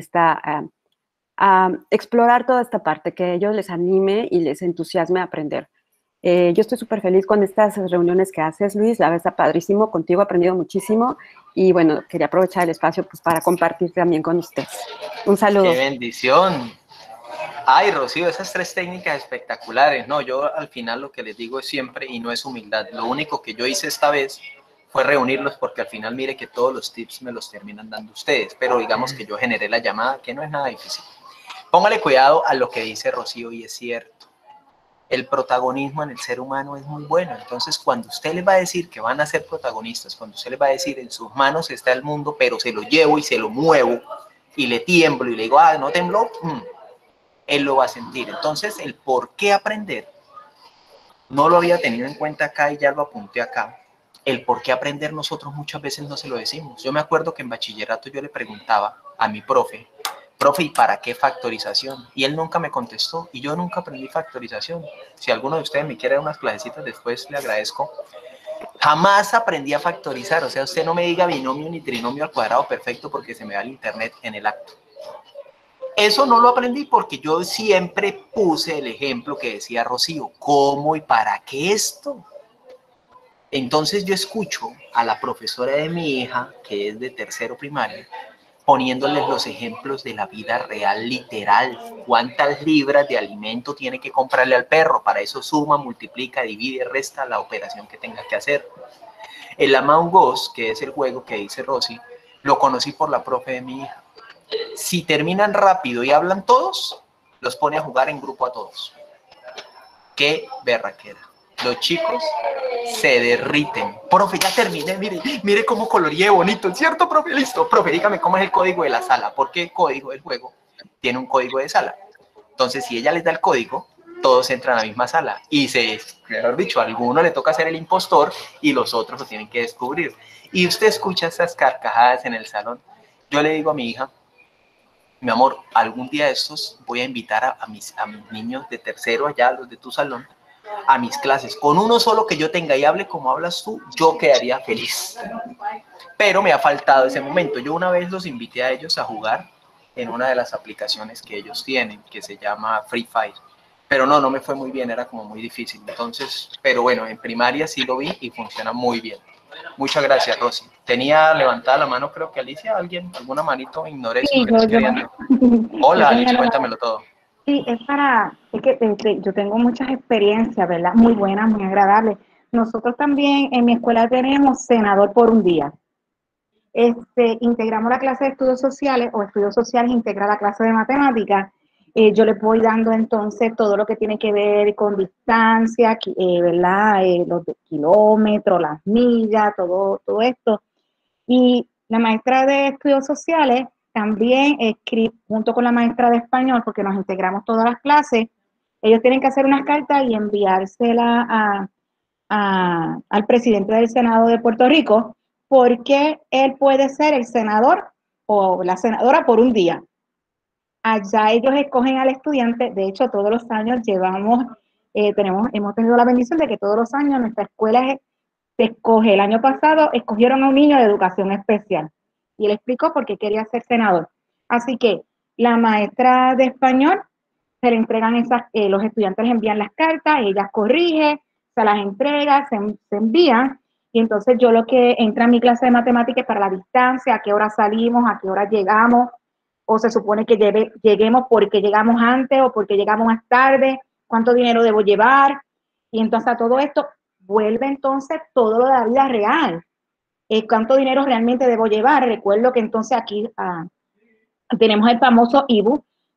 explorar toda esta parte, que a ellos les anime y les entusiasme a aprender. Yo estoy súper feliz con estas reuniones que haces, Luis, la verdad está padrísimo, contigo he aprendido muchísimo y bueno, quería aprovechar el espacio pues para compartir también con ustedes. Un saludo. ¡Qué bendición! Ay, Rocío, esas 3 técnicas espectaculares. No, yo al final lo que les digo es siempre, y no es humildad, lo único que yo hice esta vez fue reunirlos porque al final mire que todos los tips me los terminan dando ustedes, pero digamos que yo generé la llamada, que no es nada difícil. Póngale cuidado a lo que dice Rocío y es cierto. El protagonismo en el ser humano es muy bueno. Entonces, cuando usted les va a decir que van a ser protagonistas, cuando usted les va a decir en sus manos está el mundo, pero se lo llevo y se lo muevo y le tiemblo y le digo, ah, ¿no tembló? Él lo va a sentir. Entonces, el por qué aprender, no lo había tenido en cuenta acá y ya lo apunté acá. El por qué aprender nosotros muchas veces no se lo decimos. Yo me acuerdo que en bachillerato yo le preguntaba a mi profe, ¿y para qué factorización? Y él nunca me contestó y yo nunca aprendí factorización. Si alguno de ustedes me quiere dar unas clasecitas después, le agradezco. Jamás aprendí a factorizar, o sea, usted no me diga binomio ni trinomio al cuadrado perfecto porque se me da el internet en el acto. Eso no lo aprendí porque yo siempre puse el ejemplo que decía Rocío, ¿cómo y para qué esto? Entonces yo escucho a la profesora de mi hija, que es de 3º primaria, poniéndoles los ejemplos de la vida real, literal. ¿Cuántas libras de alimento tiene que comprarle al perro? Para eso suma, multiplica, divide, resta la operación que tenga que hacer. El Among Us, que es el juego que dice Rosy, lo conocí por la profe de mi hija. Si terminan rápido y hablan todos, los pone a jugar en grupo a todos. ¡Qué berraquera! Los chicos se derriten. Profe, ya terminé, mire cómo coloreé bonito, ¿cierto, profe? Listo, profe, dígame cómo es el código de la sala, porque el código del juego tiene un código de sala. Entonces, si ella les da el código, todos entran a la misma sala. Y mejor dicho, a alguno le toca ser el impostor y los otros lo tienen que descubrir. Y usted escucha esas carcajadas en el salón. Yo le digo a mi hija, mi amor, algún día de estos voy a invitar a mis niños de 3º allá, los de tu salón, a mis clases. Con uno solo que yo tenga y hable como hablas tú, yo quedaría feliz. Pero me ha faltado ese momento. Yo una vez los invité a ellos a jugar en una de las aplicaciones que ellos tienen, que se llama Free Fire. Pero no me fue muy bien, era como muy difícil. Entonces, pero bueno, en primaria sí lo vi y funciona muy bien. Muchas gracias, Rosy. Tenía levantada la mano, creo que Alicia, alguna manito, ignoré. Sí, Hola, Alicia, cuéntamelo todo. Sí, es que yo tengo muchas experiencias, ¿verdad? Muy buenas, muy agradables. Nosotros también en mi escuela tenemos senador por un día. Integramos la clase de estudios sociales o estudios sociales integra la clase de matemáticas. Yo les voy dando entonces todo lo que tiene que ver con distancia, ¿verdad? Los kilómetros, las millas, todo esto. Y la maestra de estudios sociales también escribe, junto con la maestra de español, porque nos integramos todas las clases, ellos tienen que hacer unas cartas y enviársela al presidente del Senado de Puerto Rico, porque él puede ser el senador o la senadora por un día. Allá ellos escogen al estudiante. De hecho, todos los años hemos tenido la bendición de que todos los años nuestra escuela se escoge. El año pasado escogieron a un niño de educación especial y él explicó por qué quería ser senador. Así que la maestra de español se le entregan los estudiantes les envían las cartas, ella corrige, se las entrega, se envían, y entonces yo lo que entra en mi clase de matemáticas es para la distancia, a qué hora salimos, a qué hora llegamos, o se supone que lleguemos porque llegamos antes o porque llegamos más tarde, cuánto dinero debo llevar, y entonces a todo esto vuelve entonces todo lo de la vida real. ¿Cuánto dinero realmente debo llevar? Recuerdo que entonces aquí tenemos el famoso IBU,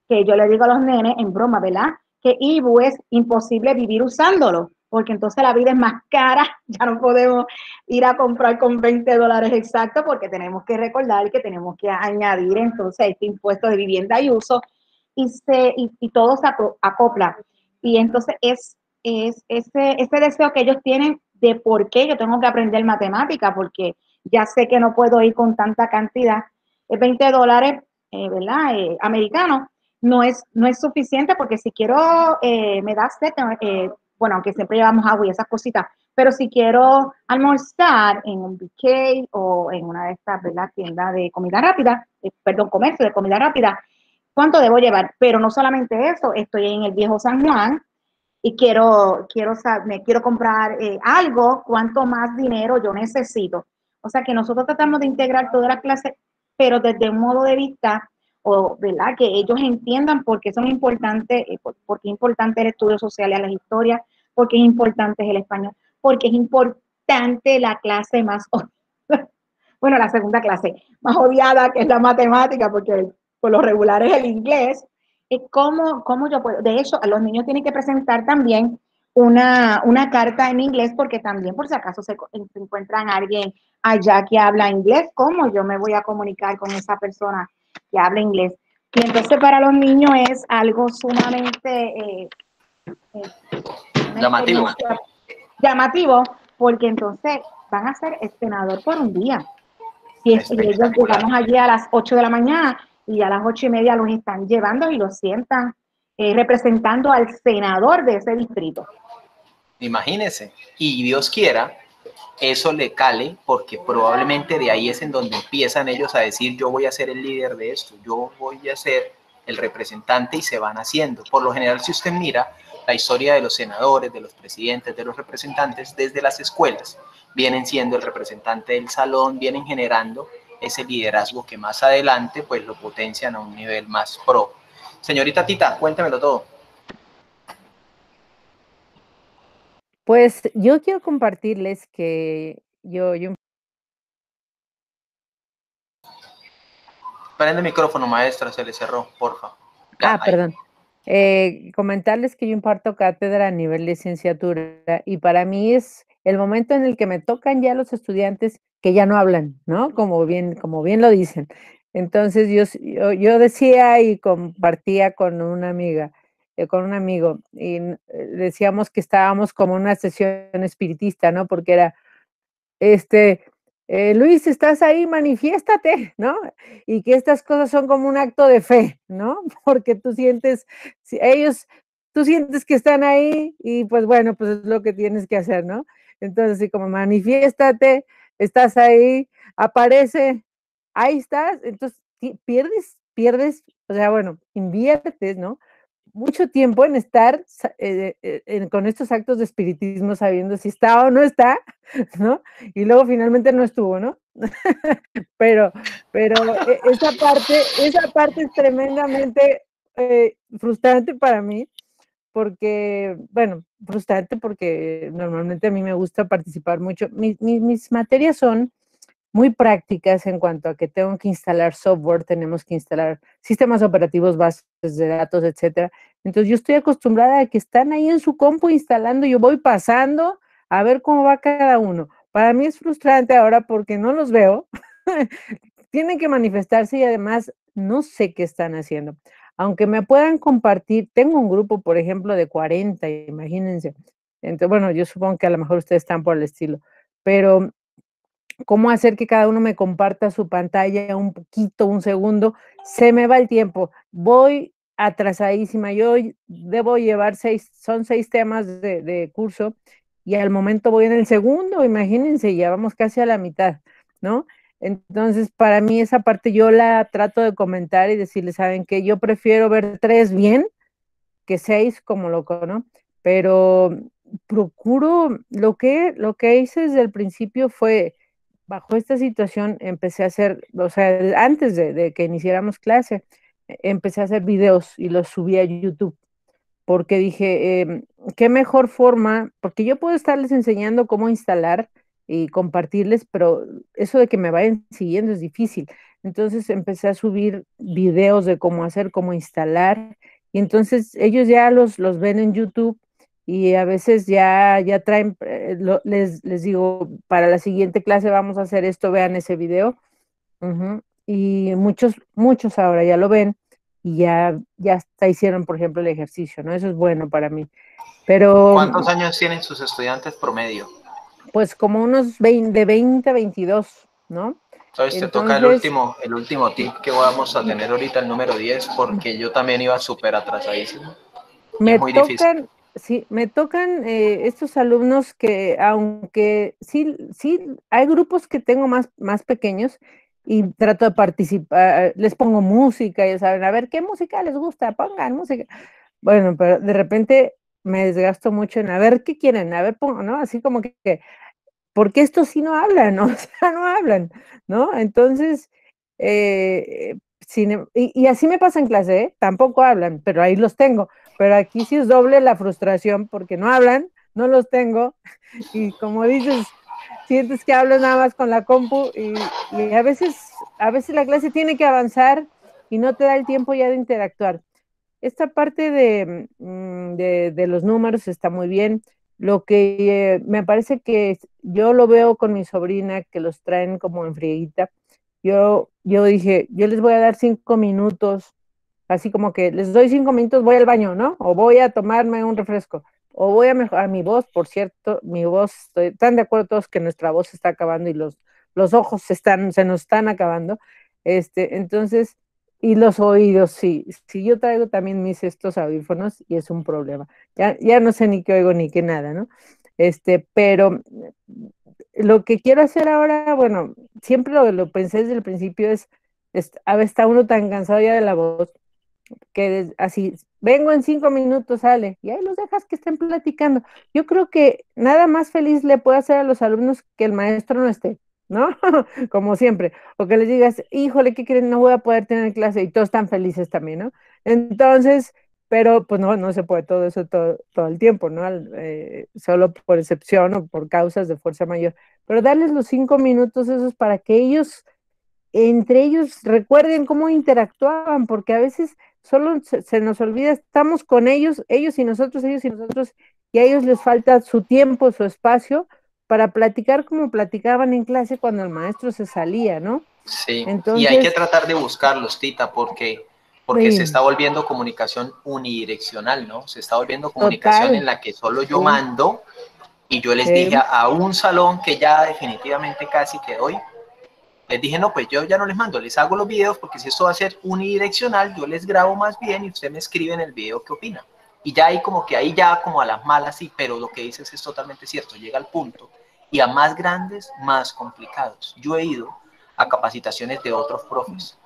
que yo le digo a los nenes en broma, ¿verdad? Que Ibu es imposible vivir usándolo, porque entonces la vida es más cara, ya no podemos ir a comprar con $20 exactos, porque tenemos que recordar que tenemos que añadir entonces este impuesto de vivienda y uso, y todo se acopla. Y entonces es ese deseo que ellos tienen de por qué yo tengo que aprender matemática, porque ya sé que no puedo ir con tanta cantidad. $20, ¿verdad? Americanos, no es suficiente, porque si quiero, me da sed, bueno, aunque siempre llevamos agua y esas cositas, pero si quiero almorzar en un BK o en una de estas, ¿verdad?, tiendas de comida rápida, perdón, comercio de comida rápida, ¿cuánto debo llevar? Pero no solamente eso, estoy en el viejo San Juan y me quiero comprar algo, ¿cuánto más dinero yo necesito? O sea que nosotros tratamos de integrar todas las clases, pero desde un modo de vista, o ¿verdad?, que ellos entiendan por qué son importantes, por qué es importante el estudio social y las historias, por qué es importante el español, porque es importante la clase más, bueno, la segunda clase más odiada, que es la matemática, porque por lo regular es el inglés. ¿Cómo yo puedo? De hecho, a los niños tienen que presentar también una carta en inglés, porque también, por si acaso, se encuentran alguien allá que habla inglés, ¿cómo yo me voy a comunicar con esa persona que habla inglés? Y entonces para los niños es algo sumamente llamativo, porque entonces van a ser senador por un día. Y ellos llegamos allí a las 8 de la mañana y a las 8:30 los están llevando y los sientan representando al senador de ese distrito. Imagínense, y Dios quiera, eso le cale, porque probablemente de ahí es en donde empiezan ellos a decir, yo voy a ser el líder de esto, yo voy a ser el representante, y se van haciendo. Por lo general, si usted mira la historia de los senadores, de los presidentes, de los representantes, desde las escuelas, vienen siendo el representante del salón, vienen generando ese liderazgo que más adelante pues lo potencian a un nivel más pro. Señorita Tita, cuéntemelo todo. Pues yo quiero compartirles que yo Prende el micrófono, maestra, se le cerró, porfa. Perdón. Comentarles que yo imparto cátedra a nivel de licenciatura, y para mí es el momento en el que me tocan ya los estudiantes que ya no hablan, ¿no? Como bien lo dicen. Entonces yo decía y compartía con una amiga, con un amigo, y decíamos que estábamos como una sesión espiritista, ¿no? Porque era, Luis, ¿estás ahí? Manifiéstate, ¿no? Y que estas cosas son como un acto de fe, ¿no? Porque tú sientes que están ahí, y pues bueno, pues es lo que tienes que hacer, ¿no? Entonces, así como manifiéstate, estás ahí, aparece, ahí estás, entonces pierdes, o sea, bueno, inviertes, ¿no?, mucho tiempo en estar con estos actos de espiritismo, sabiendo si está o no está, ¿no? Y luego finalmente no estuvo, ¿no? pero esa parte es tremendamente frustrante para mí, porque, bueno, frustrante porque normalmente a mí me gusta participar mucho. Mis materias son muy prácticas en cuanto a que tengo que instalar software, tenemos que instalar sistemas operativos, bases de datos, etcétera. Entonces yo estoy acostumbrada a que están ahí en su compu instalando, yo voy pasando a ver cómo va cada uno. Para mí es frustrante ahora porque no los veo, tienen que manifestarse, y además no sé qué están haciendo. Aunque me puedan compartir, tengo un grupo, por ejemplo, de 40, imagínense. Entonces, bueno, yo supongo que a lo mejor ustedes están por el estilo, pero cómo hacer que cada uno me comparta su pantalla un poquito, un segundo, se me va el tiempo, voy atrasadísima. Yo debo llevar 6 temas de curso, y al momento voy en el segundo, imagínense, ya vamos casi a la mitad, ¿no? Entonces, para mí esa parte yo la trato de comentar y decirles, ¿saben qué? Yo prefiero ver 3 bien que 6 como loco, ¿no? Pero procuro, lo que hice desde el principio fue, bajo esta situación, empecé a hacer, o sea, antes de que iniciáramos clase, empecé a hacer videos y los subí a YouTube, porque dije, qué mejor forma, porque yo puedo estarles enseñando cómo instalar y compartirles, pero eso de que me vayan siguiendo es difícil. Entonces empecé a subir videos de cómo hacer, cómo instalar, y entonces ellos ya los ven en YouTube y a veces ya traen, les digo, para la siguiente clase vamos a hacer esto, vean ese video. Y muchos ahora ya lo ven y ya hasta hicieron, por ejemplo, el ejercicio, ¿no? Eso es bueno para mí. Pero ¿cuántos años tienen sus estudiantes promedio? Pues como unos 20 a 22, ¿no? Entonces te toca el último tip que vamos a tener ahorita, el número 10, porque yo también iba súper atrasadísimo. Me tocan, sí, me tocan estos alumnos que, aunque sí, hay grupos que tengo más pequeños y trato de participar, les pongo música, ya saben, a ver, ¿qué música les gusta? Pongan música. Bueno, pero de repente me desgasto mucho en, a ver, ¿qué quieren? A ver, pongo, ¿no? Así como que porque estos sí no hablan, ¿no? O sea, no hablan, ¿no? Entonces, y así me pasa en clase, ¿eh? Tampoco hablan, pero ahí los tengo. Pero aquí sí es doble la frustración porque no hablan, no los tengo, y como dices, sientes que hablas nada más con la compu y a veces la clase tiene que avanzar y no te da el tiempo ya de interactuar. Esta parte de los números está muy bien. Lo que me parece que yo lo veo con mi sobrina, que los traen como en frieguita. Yo dije, yo les voy a dar 5 minutos, así como que les doy 5 minutos, voy al baño, ¿no? O voy a tomarme un refresco, o voy a mejorar mi voz, por cierto, mi voz, están de acuerdo todos que nuestra voz se está acabando y los ojos se nos están acabando. Entonces, y los oídos, sí, yo traigo también estos audífonos y es un problema. Ya no sé ni qué oigo ni qué nada, ¿no? Pero lo que quiero hacer ahora, bueno, siempre lo pensé desde el principio, a veces está uno tan cansado ya de la voz, que así, vengo en 5 minutos, sale, y ahí los dejas que estén platicando. Yo creo que nada más feliz le puede hacer a los alumnos que el maestro no esté, ¿no? Como siempre, o que les digas, híjole, ¿qué creen? No voy a poder tener clase, y todos están felices también, ¿no? Entonces, pero pues no se puede todo eso todo el tiempo, ¿no? Solo por excepción o por causas de fuerza mayor, pero darles los 5 minutos esos para que ellos, entre ellos, recuerden cómo interactuaban, porque a veces solo se nos olvida, estamos con ellos y nosotros, y a ellos les falta su tiempo, su espacio, para platicar como platicaban en clase cuando el maestro se salía, ¿no? Sí, entonces, y hay que tratar de buscarlos, Tita, porque sí, se está volviendo comunicación unidireccional, ¿no? Se está volviendo comunicación en la que solo yo mando, y yo les dije a un salón que ya definitivamente casi que doy, les dije, no, pues yo ya no les mando, les hago los videos, porque si esto va a ser unidireccional, yo les grabo más bien y usted me escribe en el video qué opina. Y ya ahí ya como a las malas, sí, pero lo que dices es totalmente cierto, llega al punto, y a más grandes, más complicados. Yo he ido a capacitaciones de otros profes,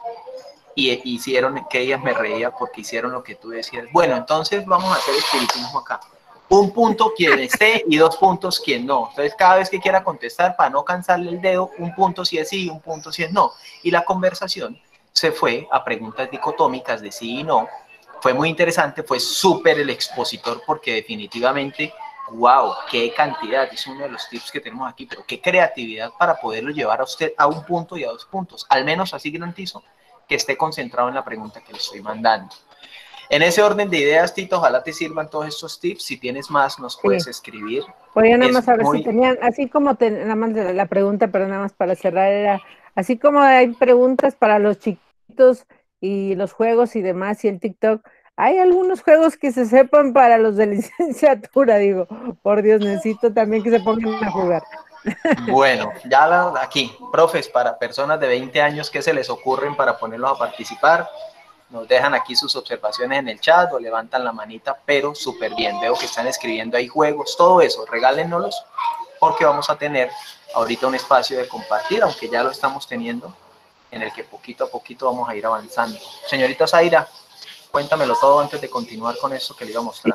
y hicieron, que ellas me reía porque hicieron lo que tú decías. Bueno, entonces vamos a hacer espiritismo acá. Un punto quien esté y 2 puntos quien no. Entonces cada vez que quiera contestar, para no cansarle el dedo, un punto si es sí, un punto si es no. Y la conversación se fue a preguntas dicotómicas de sí y no. Fue muy interesante, fue súper el expositor, porque definitivamente, wow, qué cantidad, es uno de los tips que tenemos aquí, pero qué creatividad para poderlo llevar a usted a 1 punto y a 2 puntos. Al menos así garantizo que esté concentrado en la pregunta que le estoy mandando. En ese orden de ideas, Tito, ojalá te sirvan todos estos tips. Si tienes más, nos puedes escribir. Voy a nada más a ver si tenían, así como nada más la pregunta, pero nada más para cerrar, era así como hay preguntas para los chiquitos y los juegos y demás y el TikTok, hay algunos juegos que se sepan para los de licenciatura, digo, por Dios, necesito también que se pongan a jugar. Bueno, ya aquí, profes, para personas de 20 años, ¿qué se les ocurren para ponerlos a participar? Nos dejan aquí sus observaciones en el chat o levantan la manita, pero súper bien. Veo que están escribiendo ahí juegos, todo eso, regálennos, porque vamos a tener ahorita un espacio de compartir, aunque ya lo estamos teniendo, en el que poquito a poquito vamos a ir avanzando. Señorita Zaira, cuéntamelo todo antes de continuar con eso que le iba a mostrar.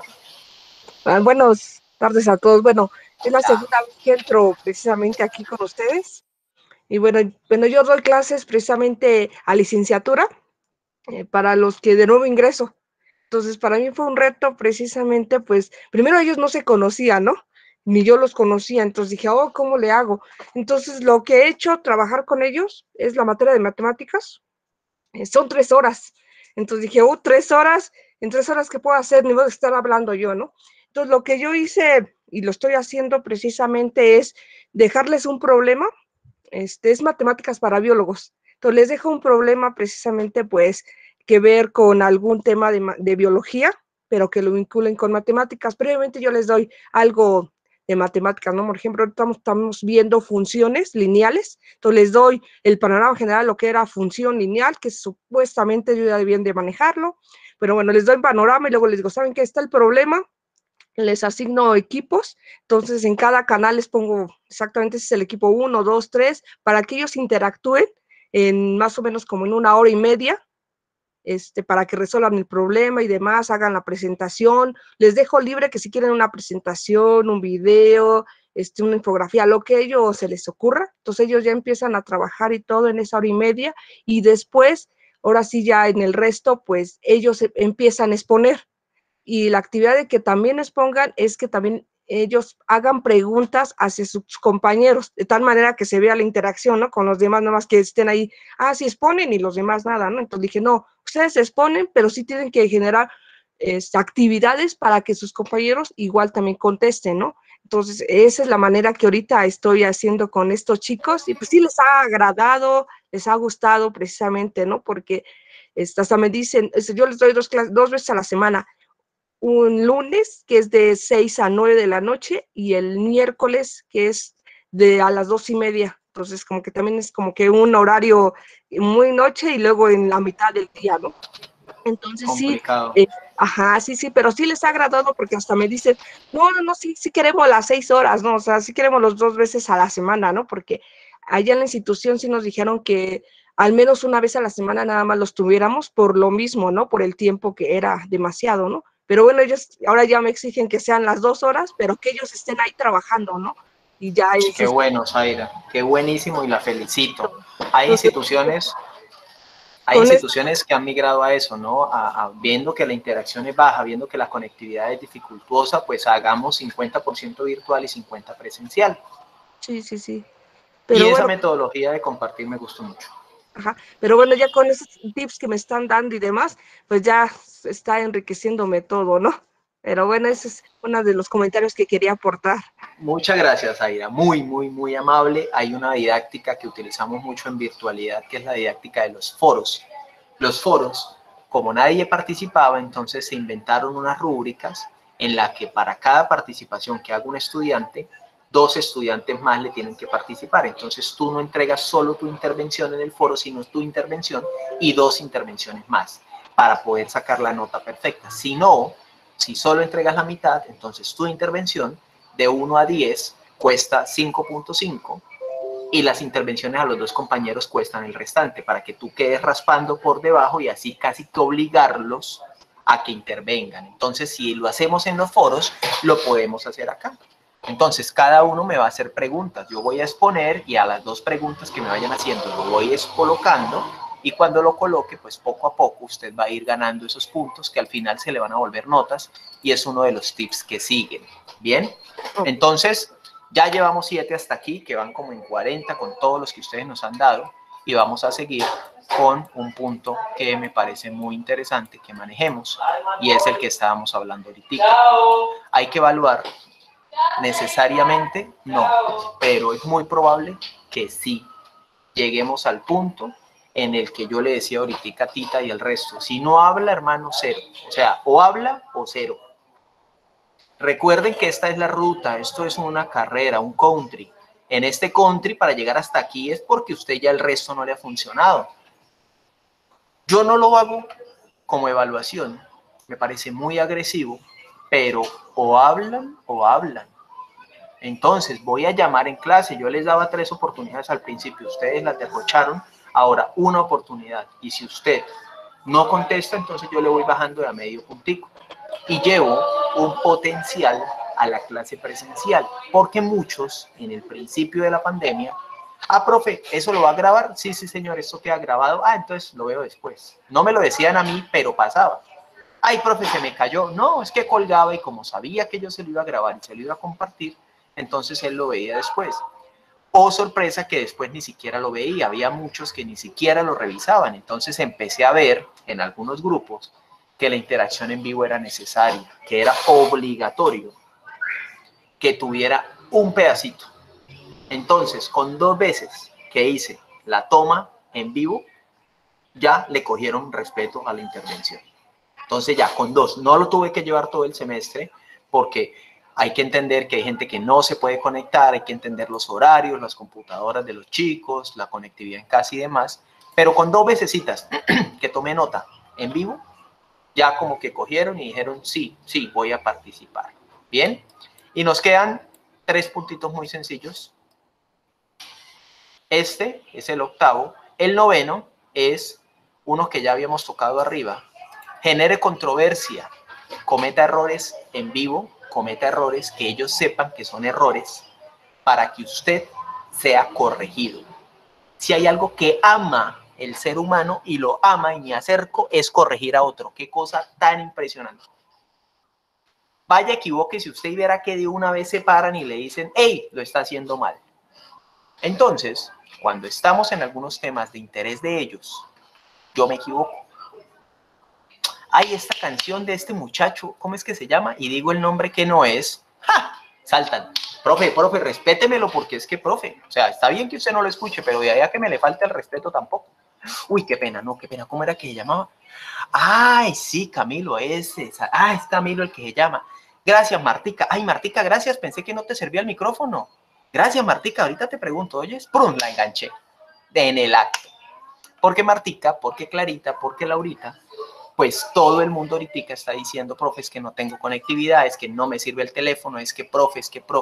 Buenas tardes a todos. Bueno, es la segunda vez que entro precisamente aquí con ustedes. Y bueno, yo doy clases precisamente a licenciatura para los que de nuevo ingreso. Entonces, para mí fue un reto precisamente, pues, primero ellos no se conocían, ¿no? ni yo los conocía, entonces dije, oh, ¿cómo le hago? Entonces lo que he hecho, trabajar con ellos, es la materia de matemáticas, son 3 horas, entonces dije, oh, 3 horas, en 3 horas, ¿qué puedo hacer? Ni voy a estar hablando yo, ¿no? Entonces lo que yo hice, y lo estoy haciendo precisamente, es dejarles un problema, es matemáticas para biólogos, entonces les dejo un problema precisamente, pues, que ver con algún tema de biología, pero que lo vinculen con matemáticas. Previamente yo les doy algo de matemáticas, ¿no? Por ejemplo, estamos viendo funciones lineales, entonces les doy el panorama general, lo que era función lineal, que supuestamente yo ya debían de manejarlo, pero bueno, les doy el panorama y luego les digo, ¿saben qué está el problema? Les asigno equipos, entonces en cada canal les pongo exactamente si es el equipo 1, 2, 3, para que ellos interactúen en más o menos como en 1 hora y media, para que resuelvan el problema y demás, hagan la presentación, les dejo libre que si quieren una presentación, un video, una infografía, lo que ellos se les ocurra, entonces ellos ya empiezan a trabajar y todo en esa hora y media, y después, ahora sí ya en el resto, pues ellos empiezan a exponer, y la actividad de que también expongan es que también ellos hagan preguntas hacia sus compañeros, de tal manera que se vea la interacción, ¿no? Con los demás, nada más que estén ahí, sí exponen y los demás nada, ¿no? Entonces dije, no, ustedes exponen, pero sí tienen que generar actividades para que sus compañeros igual también contesten, ¿no? Entonces, esa es la manera que ahorita estoy haciendo con estos chicos, y pues sí les ha agradado, les ha gustado precisamente, ¿no? Porque hasta me dicen, yo les doy 2 veces a la semana, un lunes, que es de 6 a 9 de la noche, y el miércoles, que es a las 2:30. Entonces, como que también es como que un horario muy noche y luego en la mitad del día, ¿no? Entonces, complicado. Sí, sí, pero sí les ha agradado porque hasta me dicen, no, sí queremos las 6 horas, ¿no? O sea, sí queremos los 2 veces a la semana, ¿no? Porque allá en la institución sí nos dijeron que al menos una vez a la semana nada más los tuviéramos por lo mismo, ¿no? Por el tiempo que era demasiado, ¿no? Pero bueno, ellos ahora ya me exigen que sean las 2 horas, pero que ellos estén ahí trabajando, ¿no? Y ya Qué bueno, Zaira, qué buenísimo y la felicito. Hay instituciones que han migrado a eso, ¿no? Viendo que la interacción es baja, viendo que la conectividad es dificultuosa, pues hagamos 50% virtual y 50% presencial. Sí. Pero y esa metodología de compartir me gustó mucho. Pero bueno, ya con esos tips que me están dando y demás, pues ya está enriqueciéndome todo, ¿no? Pero bueno, ese es uno de los comentarios que quería aportar. Muchas gracias, Zaira. Muy amable. Hay una didáctica que utilizamos mucho en virtualidad, que es la didáctica de los foros. Los foros, como nadie participaba, entonces se inventaron unas rúbricas en las que para cada participación que haga un estudiante, 2 estudiantes más le tienen que participar. Entonces tú no entregas solo tu intervención en el foro, sino tu intervención y 2 intervenciones más para poder sacar la nota perfecta. Si no, si solo entregas la mitad, entonces tu intervención de 1 a 10 cuesta 5.5 y las intervenciones a los 2 compañeros cuestan el restante para que tú quedes raspando por debajo y así casi que obligarlos a que intervengan. Entonces, si lo hacemos en los foros, lo podemos hacer acá. Entonces, cada uno me va a hacer preguntas. Yo voy a exponer y a las 2 preguntas que me vayan haciendo lo voy colocando, y cuando lo coloque, pues poco a poco usted va a ir ganando esos puntos que al final se le van a volver notas, y es uno de los tips que siguen. ¿Bien? Entonces, ya llevamos 7 hasta aquí, que van como en 40 con todos los que ustedes nos han dado, y vamos a seguir con un punto que me parece muy interesante que manejemos, y es el que estábamos hablando ahorita. Hay que evaluar. Necesariamente no, pero es muy probable que sí lleguemos al punto en el que yo le decía ahorita a Tita y el resto, si no habla, hermano, 0, o sea, o habla o 0. Recuerden que esta es la ruta, esto es una carrera, un country. En este country, para llegar hasta aquí es porque usted ya el resto no le ha funcionado. Yo no lo hago como evaluación, me parece muy agresivo, pero o hablan o hablan. Entonces voy a llamar en clase, yo les daba 3 oportunidades al principio, ustedes las derrocharon, ahora 1 oportunidad, y si usted no contesta, entonces yo le voy bajando de a medio puntico y llevo un potencial a la clase presencial, porque muchos en el principio de la pandemia, profe, ¿eso lo va a grabar? Sí, señor, esto queda grabado, entonces lo veo después. No me lo decían a mí, pero pasaba. Ay, profe, se me cayó. No, es que colgaba, y como sabía que yo se lo iba a grabar y se lo iba a compartir, entonces él lo veía después. Oh, sorpresa que después ni siquiera lo veía, había muchos que ni siquiera lo revisaban. Entonces empecé a ver en algunos grupos que la interacción en vivo era necesaria, que era obligatorio que tuviera un pedacito. Entonces, con 2 veces que hice la toma en vivo, ya le cogieron respeto a la intervención. Entonces ya con 2, no lo tuve que llevar todo el semestre porque hay que entender que hay gente que no se puede conectar, hay que entender los horarios, las computadoras de los chicos, la conectividad en casa y demás, pero con 2 vecesitas que tomé nota en vivo, ya como que cogieron y dijeron, sí, voy a participar. Bien, y nos quedan 3 puntitos muy sencillos. Este es el 8º, el 9º es uno que ya habíamos tocado arriba. Genere controversia, cometa errores en vivo, cometa errores que ellos sepan que son errores para que usted sea corregido. Si hay algo que ama el ser humano y lo ama y me acerco, es corregir a otro. Qué cosa tan impresionante. Vaya, equivóquese usted y verá que de una vez se paran y le dicen, hey, lo está haciendo mal. Entonces, cuando estamos en algunos temas de interés de ellos, yo me equivoco. Ay, esta canción de este muchacho, ¿cómo es que se llama? Y digo el nombre que no es. ¡Ja! Saltan. Profe, respétemelo porque es que, profe, o sea, está bien que usted no lo escuche, pero de ahí a que me le falte el respeto tampoco. Uy, qué pena, no, qué pena. ¿Cómo era que se llamaba? Ay, sí, Camilo, ese. Ah, es Camilo el que se llama. Gracias, Martica. Ay, Martica, gracias. Pensé que no te servía el micrófono. Gracias, Martica. Ahorita te pregunto, ¿oyes? ¡Prum! La enganché. En el acto. ¿Por qué Martica? ¿Por qué Clarita? ¿Por qué Laurita? Pues todo el mundo ahorita está diciendo, profe, es que no tengo conectividad, es que no me sirve el teléfono, es que profe,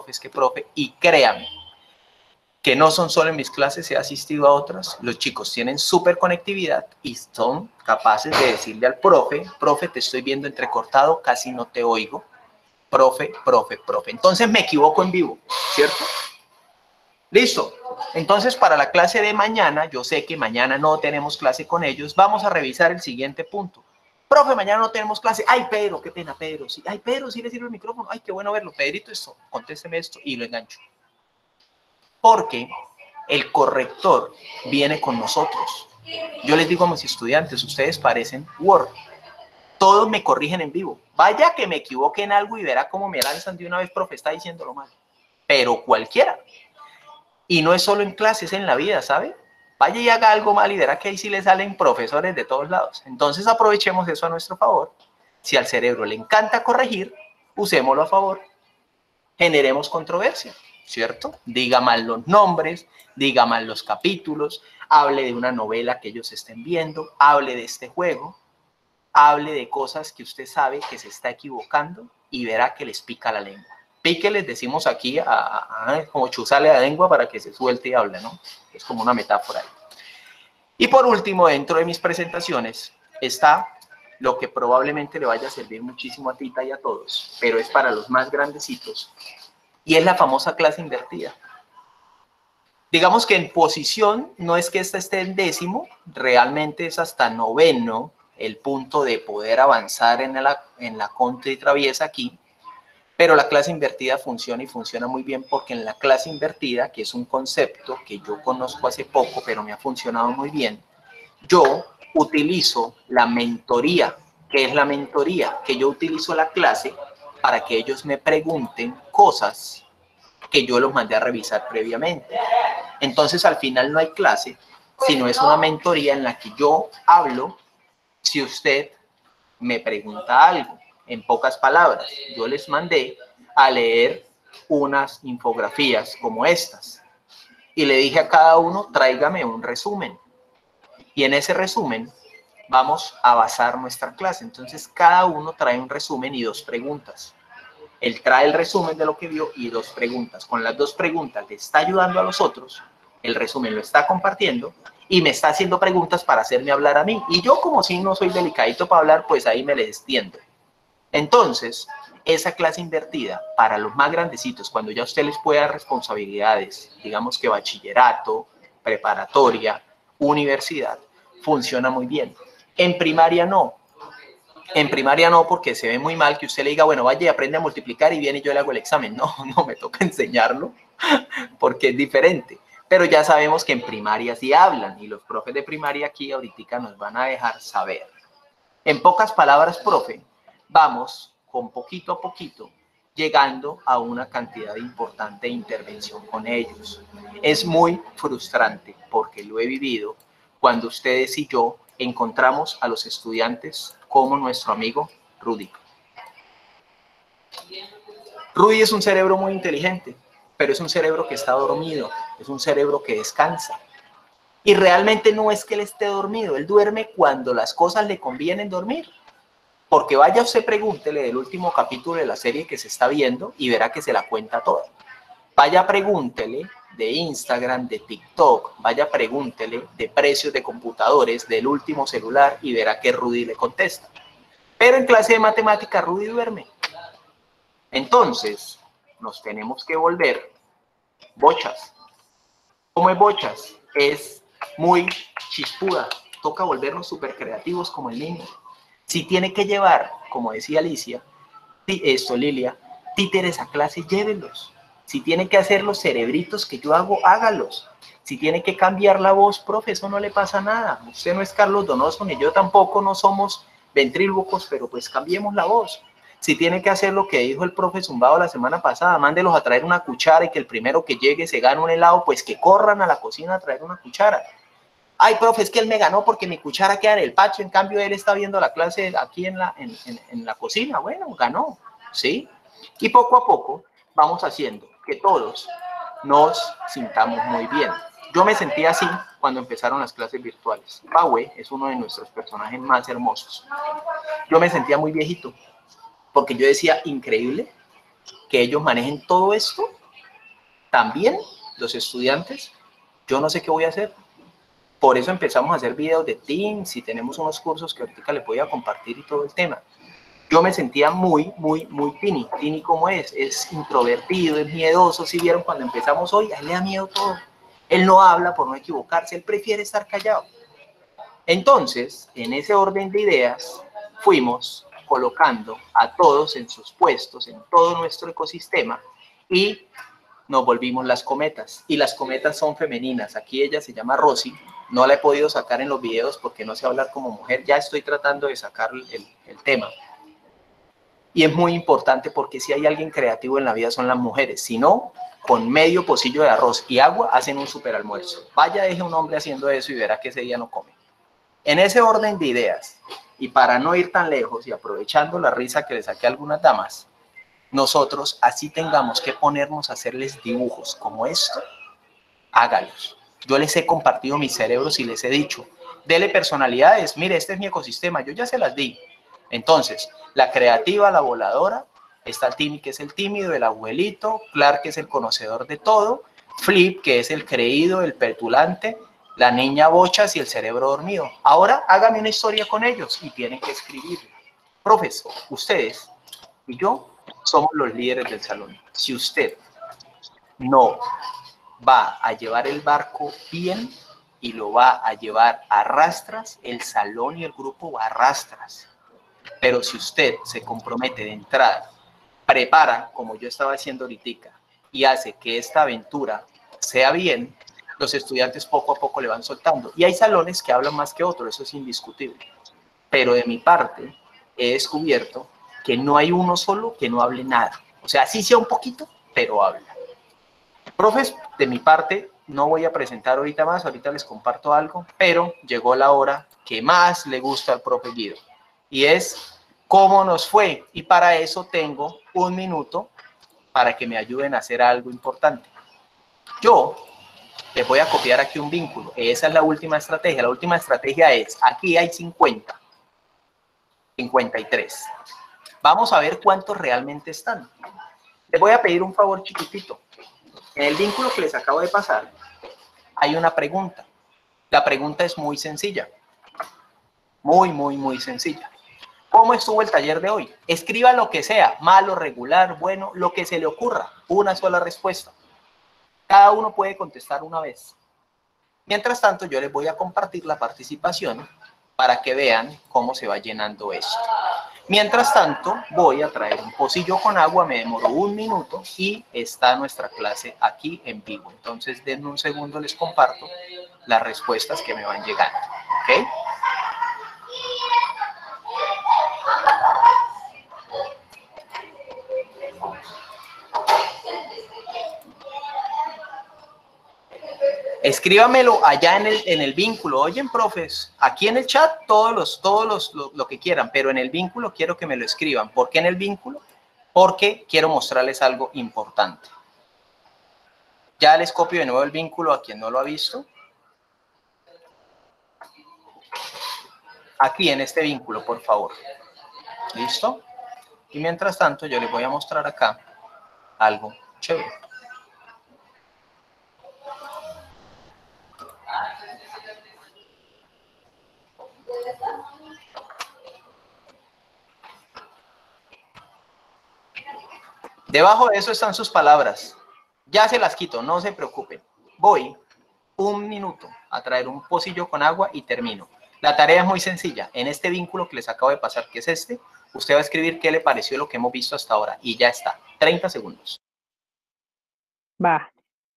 y créanme, que no son solo en mis clases, he asistido a otras, los chicos tienen súper conectividad y son capaces de decirle al profe, te estoy viendo entrecortado, casi no te oigo, profe, entonces me equivoco en vivo, ¿cierto? Listo, entonces para la clase de mañana, yo sé que mañana no tenemos clase con ellos, vamos a revisar el siguiente punto. Profe, mañana no tenemos clase. Ay, Pedro, qué pena, Pedro. Sí. Ay, Pedro, sí le sirve el micrófono. Ay, qué bueno verlo. Pedrito, esto, contésteme esto y lo engancho. Porque el corrector viene con nosotros. Yo les digo a mis estudiantes, ustedes parecen Word. Todos me corrigen en vivo. Vaya que me equivoque en algo y verá cómo me lanzan de una vez, profe, está diciéndolo mal. Pero cualquiera. Y no es solo en clases, es en la vida, ¿sabe? Vaya y haga algo mal y verá que ahí sí le salen profesores de todos lados. Entonces aprovechemos eso a nuestro favor. Si al cerebro le encanta corregir, usémoslo a favor. Generemos controversia, ¿cierto? Diga mal los nombres, diga mal los capítulos, hable de una novela que ellos estén viendo, hable de este juego, hable de cosas que usted sabe que se está equivocando y verá que les pica la lengua. Pique les decimos aquí, como chuzarle la lengua para que se suelte y hable, ¿no? Es como una metáfora. Y por último, dentro de mis presentaciones está lo que probablemente le vaya a servir muchísimo a Tita y a todos, pero es para los más grandecitos, y es la famosa clase invertida. Digamos que en posición no es que esta esté en 10º, realmente es hasta 9º el punto de poder avanzar en la contra y traviesa aquí. Pero la clase invertida funciona y funciona muy bien porque en la clase invertida, que es un concepto que yo conozco hace poco, pero me ha funcionado muy bien, yo utilizo la mentoría. ¿Qué es la mentoría? Que yo utilizo la clase para que ellos me pregunten cosas que yo los mandé a revisar previamente. Entonces, al final no hay clase, sino es una mentoría en la que yo hablo si usted me pregunta algo. En pocas palabras, yo les mandé a leer unas infografías como estas y le dije a cada uno, tráigame un resumen. Y en ese resumen vamos a basar nuestra clase. Entonces, cada uno trae un resumen y 2 preguntas. Él trae el resumen de lo que vio y 2 preguntas. Con las 2 preguntas le está ayudando a los otros, el resumen lo está compartiendo y me está haciendo preguntas para hacerme hablar a mí. Y yo, como si no soy delicadito para hablar, pues ahí me le extiendo. Entonces, esa clase invertida para los más grandecitos, cuando ya usted les puede dar responsabilidades, digamos que bachillerato, preparatoria, universidad, funciona muy bien. En primaria no. En primaria no, porque se ve muy mal que usted le diga, bueno, vaya y aprende a multiplicar y viene y yo le hago el examen. No, no, me toca enseñarlo porque es diferente. Pero ya sabemos que en primaria sí hablan y los profes de primaria aquí ahorita nos van a dejar saber. En pocas palabras, profe, vamos con poquito a poquito llegando a una cantidad importante de intervención con ellos. Es muy frustrante porque lo he vivido cuando ustedes y yo encontramos a los estudiantes como nuestro amigo Rudy. Rudy es un cerebro muy inteligente, pero es un cerebro que está dormido, es un cerebro que descansa. Y realmente no es que él esté dormido, él duerme cuando las cosas le convienen dormir. Porque vaya usted pregúntele del último capítulo de la serie que se está viendo y verá que se la cuenta toda. Vaya pregúntele de Instagram, de TikTok, vaya pregúntele de precios de computadores del último celular y verá que Rudy le contesta. Pero en clase de matemática Rudy duerme. Entonces, nos tenemos que volver bochas. ¿Cómo es bochas? Es muy chispuda. Toca volvernos súper creativos como el niño. Si tiene que llevar, como decía Lilia, títeres a clase, llévenlos. Si tiene que hacer los cerebritos que yo hago, hágalos. Si tiene que cambiar la voz, profe, eso no le pasa nada. Usted no es Carlos Donoso, ni yo tampoco, no somos ventrílocos, pero pues cambiemos la voz. Si tiene que hacer lo que dijo el profe Zumbado la semana pasada, mándelos a traer una cuchara y que el primero que llegue se gane un helado, pues que corran a la cocina a traer una cuchara. Ay, profe, es que él me ganó porque mi cuchara queda en el patio, en cambio él está viendo la clase aquí en la cocina. Bueno, ganó, ¿sí? Y poco a poco vamos haciendo que todos nos sintamos muy bien. Yo me sentí así cuando empezaron las clases virtuales. Paue es uno de nuestros personajes más hermosos. Yo me sentía muy viejito, porque yo decía, increíble que ellos manejen todo esto, también los estudiantes, yo no sé qué voy a hacer. Por eso empezamos a hacer videos de Teams y tenemos unos cursos que ahorita les voy a compartir y todo el tema. Yo me sentía muy Tini. Tini, ¿cómo es? Es introvertido, es miedoso. Si vieron cuando empezamos hoy, a él le da miedo todo. Él no habla por no equivocarse, él prefiere estar callado. Entonces, en ese orden de ideas, fuimos colocando a todos en sus puestos, en todo nuestro ecosistema, y nos volvimos las cometas. Y las cometas son femeninas. Aquí ella se llama Rosy. No la he podido sacar en los videos porque no sé hablar como mujer. Ya estoy tratando de sacar el tema. Y es muy importante porque si hay alguien creativo en la vida son las mujeres. Si no, con medio pocillo de arroz y agua hacen un super almuerzo. Vaya, deje un hombre haciendo eso y verá que ese día no come. En ese orden de ideas, y para no ir tan lejos y aprovechando la risa que le saqué a algunas damas, nosotros así tengamos que ponernos a hacerles dibujos como esto, hágalos. Yo les he compartido mis cerebros y les he dicho, dele personalidades, mire, este es mi ecosistema, yo ya se las di. Entonces, la creativa, la voladora, está Timmy, que es el tímido, el abuelito, Clark, que es el conocedor de todo, Flip, que es el creído, el petulante, la niña bochas y el cerebro dormido. Ahora hágame una historia con ellos y tienen que escribirla. Profesor, ustedes y yo somos los líderes del salón. Si usted no va a llevar el barco bien y lo va a llevar a rastras, el salón y el grupo va a rastras. Pero si usted se compromete de entrada, prepara, como yo estaba haciendo ahorita, y hace que esta aventura sea bien, los estudiantes poco a poco le van soltando. Y hay salones que hablan más que otros, eso es indiscutible. Pero de mi parte, he descubierto que no hay uno solo que no hable nada. O sea, sí sea un poquito, pero habla. Profes, de mi parte, no voy a presentar ahorita más, ahorita les comparto algo, pero llegó la hora que más le gusta al profe Guido, y es cómo nos fue. Y para eso tengo un minuto para que me ayuden a hacer algo importante. Yo les voy a copiar aquí un vínculo. Esa es la última estrategia. La última estrategia es, aquí hay 50, 53. Vamos a ver cuántos realmente están. Les voy a pedir un favor chiquitito. En el vínculo que les acabo de pasar, hay una pregunta. La pregunta es muy sencilla. Muy sencilla. ¿Cómo estuvo el taller de hoy? Escriba lo que sea, malo, regular, bueno, lo que se le ocurra. Una sola respuesta. Cada uno puede contestar una vez. Mientras tanto, yo les voy a compartir la participación para que vean cómo se va llenando esto. Mientras tanto, voy a traer un pocillo con agua, me demoro 1 minuto y está nuestra clase aquí en vivo. Entonces, denme un segundo, les comparto las respuestas que me van llegando. ¿Ok? Escríbamelo allá en el vínculo. Oyen, profes, aquí en el chat lo que quieran, pero en el vínculo quiero que me lo escriban. ¿Por qué en el vínculo? Porque quiero mostrarles algo importante. Ya les copio de nuevo el vínculo a quien no lo ha visto. Aquí en este vínculo, por favor. ¿Listo? Y mientras tanto, yo les voy a mostrar acá algo chévere. Debajo de eso están sus palabras. Ya se las quito, no se preocupen. Voy 1 minuto a traer un pocillo con agua y termino. La tarea es muy sencilla. En este vínculo que les acabo de pasar, que es este, usted va a escribir qué le pareció lo que hemos visto hasta ahora. Y ya está. 30 segundos. Va.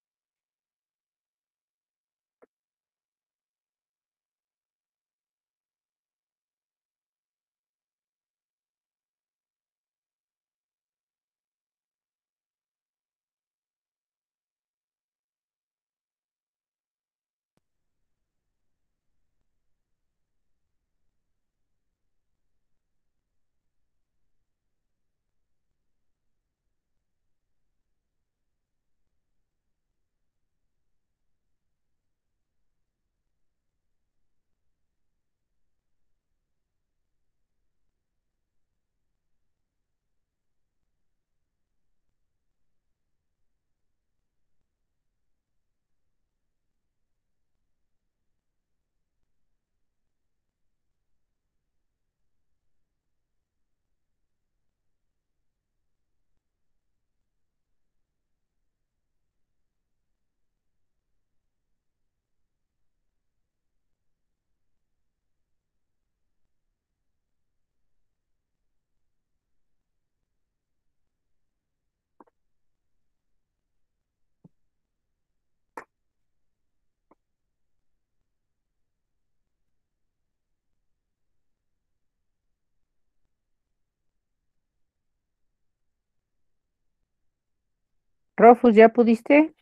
Rofus, ¿ya pudiste?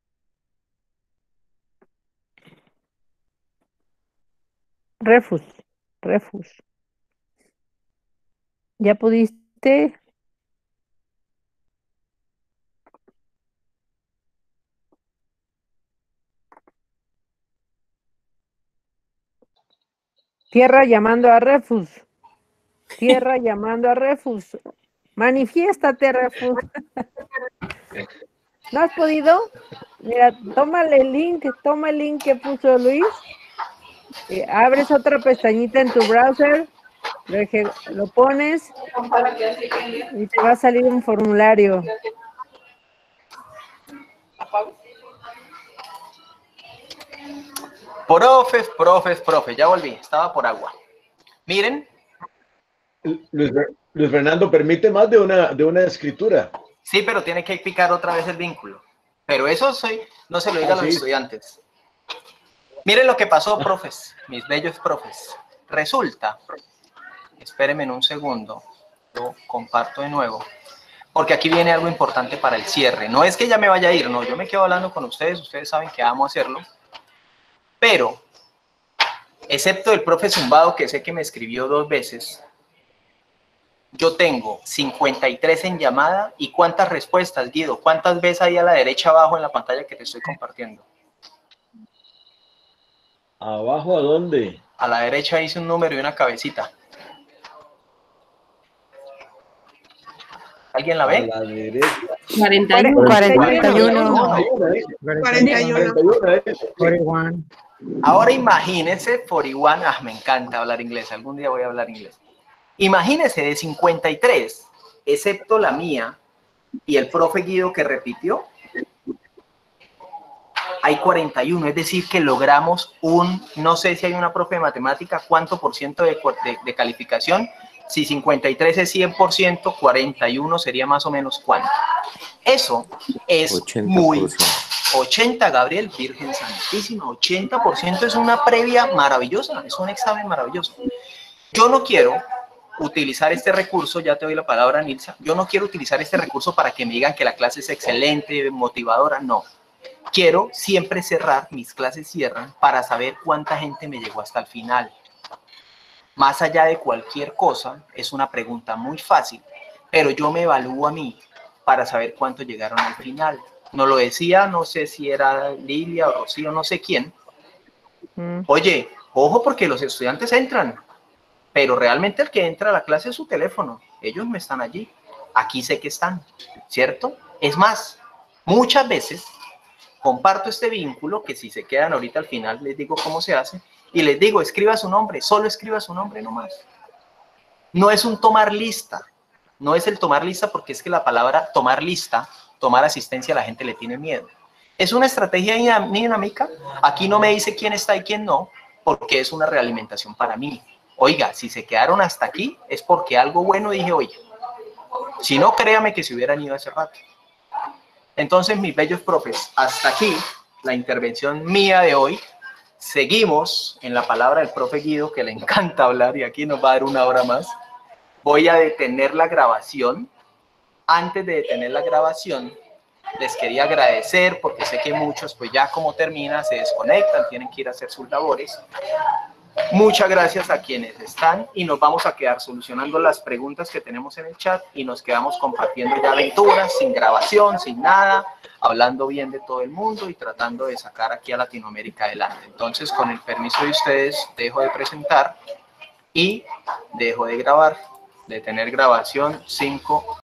Refus, Refus. ¿Ya pudiste? Tierra llamando a Refus. Tierra llamando a Refus. Manifiéstate, Refus. ¿No has podido? Mira, toma el link que puso Luis. Abres otra pestañita en tu browser, lo pones y te va a salir un formulario. Profes, ya volví, estaba por agua. Miren. Luis Fernando, permite más de una escritura. Sí, pero tiene que picar otra vez el vínculo. Pero eso no se lo diga a los estudiantes. Miren lo que pasó, profes, mis bellos profes. Resulta, espérenme en un segundo, lo comparto de nuevo, porque aquí viene algo importante para el cierre. No es que ya me vaya a ir, no, yo me quedo hablando con ustedes saben que amo hacerlo, pero, excepto el profe Zumbado, que sé que me escribió 2 veces, yo tengo 53 en llamada. ¿Y cuántas respuestas, Guido? ¿Cuántas ves ahí a la derecha abajo en la pantalla que te estoy compartiendo? ¿Abajo a dónde? A la derecha hice un número y una cabecita. ¿Alguien la ve? A la derecha. 41. 41. Ahora imagínense, 41, me encanta hablar inglés, algún día voy a hablar inglés. Imagínense de 53, excepto la mía y el profe Guido que repitió, hay 41, es decir que logramos no sé si hay una profe de matemática, cuánto por ciento de calificación, Si 53 es 100%, 41 sería más o menos ¿cuánto? Eso es 80%. muy... 80, Gabriel, Virgen Santísima, 80% es una previa maravillosa, es un examen maravilloso. Yo no quiero utilizar este recurso, ya te doy la palabra, Nilsa, yo no quiero utilizar este recurso para que me digan que la clase es excelente, motivadora, no. Quiero siempre cerrar, mis clases cierran, para saber cuánta gente me llegó hasta el final. Más allá de cualquier cosa, es una pregunta muy fácil, pero yo me evalúo a mí para saber cuántos llegaron al final. Nos lo decía, no sé si era Lilia o Rocío, no sé quién. Oye, ojo porque los estudiantes entran, pero realmente el que entra a la clase es su teléfono. Ellos no están allí. Aquí sé que están, ¿cierto? Es más, muchas veces comparto este vínculo, que si se quedan ahorita al final les digo cómo se hace, y les digo, escriba su nombre, solo escriba su nombre nomás. No es un tomar lista, no es el tomar lista porque es que la palabra tomar lista, tomar asistencia, a la gente le tiene miedo. Es una estrategia dinámica, aquí no me dice quién está y quién no, porque es una realimentación para mí. Oiga, si se quedaron hasta aquí es porque algo bueno dije, oye, si no, créame que se hubieran ido hace rato. Entonces, mis bellos profes, hasta aquí la intervención mía de hoy. Seguimos en la palabra del profe Guido, que le encanta hablar y aquí nos va a dar una hora más. Voy a detener la grabación. Antes de detener la grabación, les quería agradecer porque sé que muchos, pues ya como termina, se desconectan, tienen que ir a hacer sus labores. Muchas gracias a quienes están y nos vamos a quedar solucionando las preguntas que tenemos en el chat y nos quedamos compartiendo ya aventuras, sin grabación, sin nada, hablando bien de todo el mundo y tratando de sacar aquí a Latinoamérica adelante. Entonces, con el permiso de ustedes, dejo de presentar y dejo de grabar, de tener grabación 5.